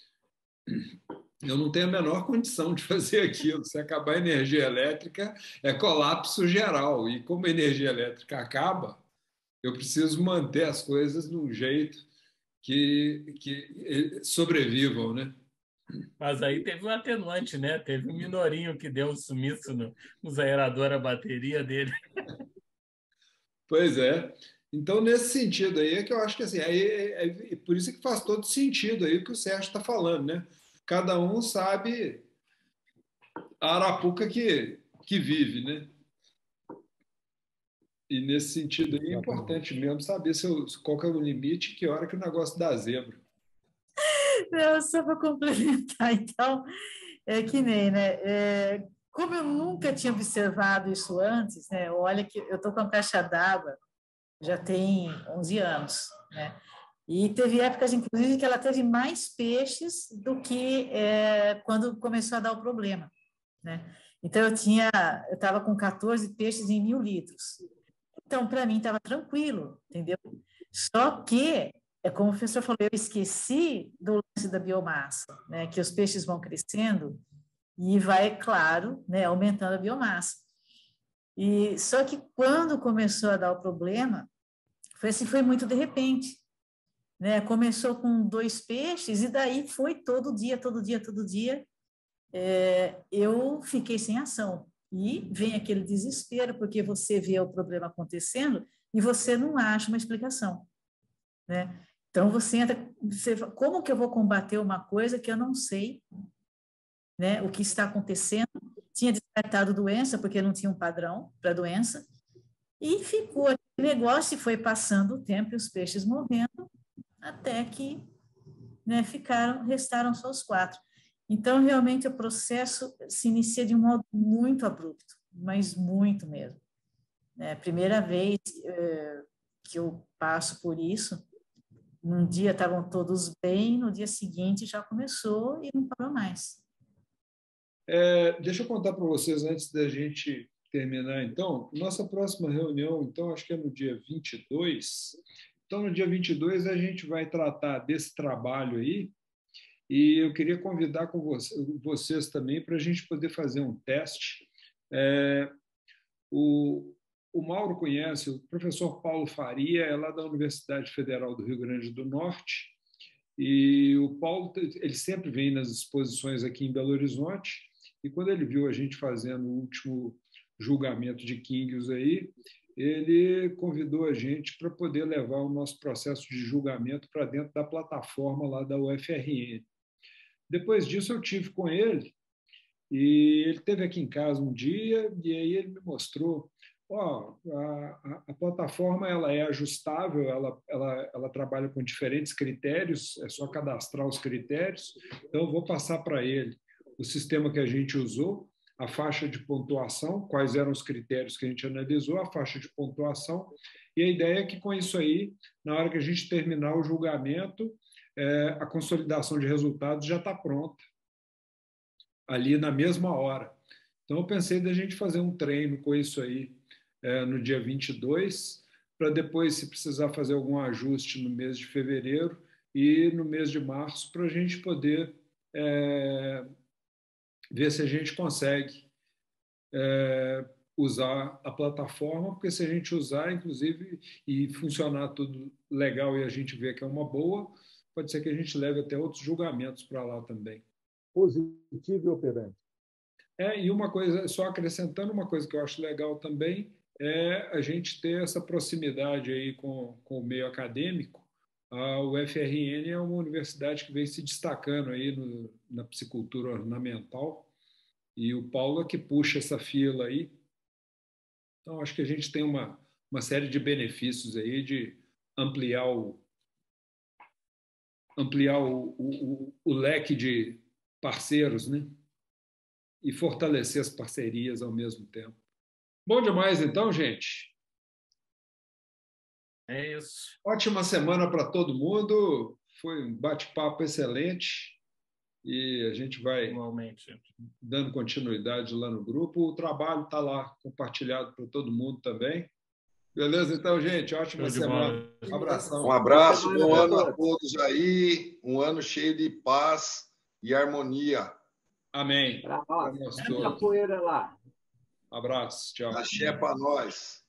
A: eu não tenho a menor condição de fazer aquilo. Se acabar a energia elétrica, é colapso geral. E como a energia elétrica acaba, eu preciso manter as coisas de um jeito que, que sobrevivam, né?
B: Mas aí teve um atenuante, né? Teve um Minorinho que deu um sumiço no, nos aeradores, a bateria dele.
A: Pois é. Então, nesse sentido aí, é que eu acho que assim, aí, é, é por isso que faz todo sentido aí o que o Sérgio está falando, né? Cada um sabe a arapuca que, que vive, né? E nesse sentido aí é importante mesmo saber se eu, qual que é o limite e que hora que o negócio dá zebra.
E: Não, só para complementar, então, é que nem, né? É, como eu nunca tinha observado isso antes, né? Olha que eu estou com a caixa d'água já tem onze anos, né? E teve épocas, inclusive, que ela teve mais peixes do que é, quando começou a dar o problema, né? Então, eu tinha, eu estava com quatorze peixes em mil litros. Então, para mim, estava tranquilo, entendeu? Só que, é como o professor falou, eu esqueci do lance da biomassa, né? Que os peixes vão crescendo e vai, claro, né, aumentando a biomassa. E só que quando começou a dar o problema, foi assim, foi muito de repente, né? Começou com dois peixes e daí foi todo dia, todo dia, todo dia. É, eu fiquei sem ação. E vem aquele desespero, porque você vê o problema acontecendo e você não acha uma explicação, né? Então, você entra... Você, como que eu vou combater uma coisa que eu não sei, né, o que está acontecendo? Tinha descartado doença, porque não tinha um padrão para a doença. E ficou aquele negócio e foi passando o tempo e os peixes morrendo, até que, né, ficaram, restaram só os quatro. Então, realmente, o processo se inicia de um modo muito abrupto, mas muito mesmo. É, primeira vez é, que eu passo por isso, num dia estavam todos bem, no dia seguinte já começou e não parou mais.
A: É, deixa eu contar para vocês, antes da gente terminar, então, nossa próxima reunião, então, acho que é no dia vinte e dois. Então, no dia vinte e dois, a gente vai tratar desse trabalho aí, e eu queria convidar com vocês também para a gente poder fazer um teste. É, o, o Mauro conhece, o professor Paulo Faria, é lá da Universidade Federal do Rio Grande do Norte, e o Paulo, ele sempre vem nas exposições aqui em Belo Horizonte, e quando ele viu a gente fazendo o último julgamento de Kingios aí, ele convidou a gente para poder levar o nosso processo de julgamento para dentro da plataforma lá da U F R N. Depois disso, eu tive com ele, e ele esteve aqui em casa um dia, e aí ele me mostrou, ó, a, a, a plataforma ela é ajustável, ela, ela, ela trabalha com diferentes critérios, é só cadastrar os critérios, então eu vou passar para ele o sistema que a gente usou, a faixa de pontuação, quais eram os critérios que a gente analisou, a faixa de pontuação, e a ideia é que com isso aí, na hora que a gente terminar o julgamento, é, a consolidação de resultados já está pronta, ali na mesma hora. Então, eu pensei da gente fazer um treino com isso aí é, no dia vinte e dois, para depois, se precisar fazer algum ajuste no mês de fevereiro e no mês de março, para a gente poder é, ver se a gente consegue é, usar a plataforma, porque se a gente usar, inclusive, e funcionar tudo legal e a gente ver que é uma boa, pode ser que a gente leve até outros julgamentos para lá também.
D: Positivo e operante.
A: É, e uma coisa, só acrescentando uma coisa que eu acho legal também, é a gente ter essa proximidade aí com, com o meio acadêmico. A U F R N é uma universidade que vem se destacando aí no, na piscicultura ornamental, e o Paulo é que puxa essa fila aí. Então, acho que a gente tem uma, uma série de benefícios aí de ampliar o, ampliar o, o, o leque de parceiros, né? E fortalecer as parcerias ao mesmo tempo. Bom demais, então, gente.
B: É isso.
A: Ótima semana para todo mundo. Foi um bate-papo excelente. E a gente vai
B: Igualmente.
A: dando continuidade lá no grupo. O trabalho está lá compartilhado para todo mundo também. Beleza, então, gente? Ótima semana. Um abração.
C: Um abraço, bom ano a todos aí. Um ano cheio de paz e harmonia.
A: Amém.
F: Muita poeira lá.
A: Abraço. Tchau.
C: Axé para nós.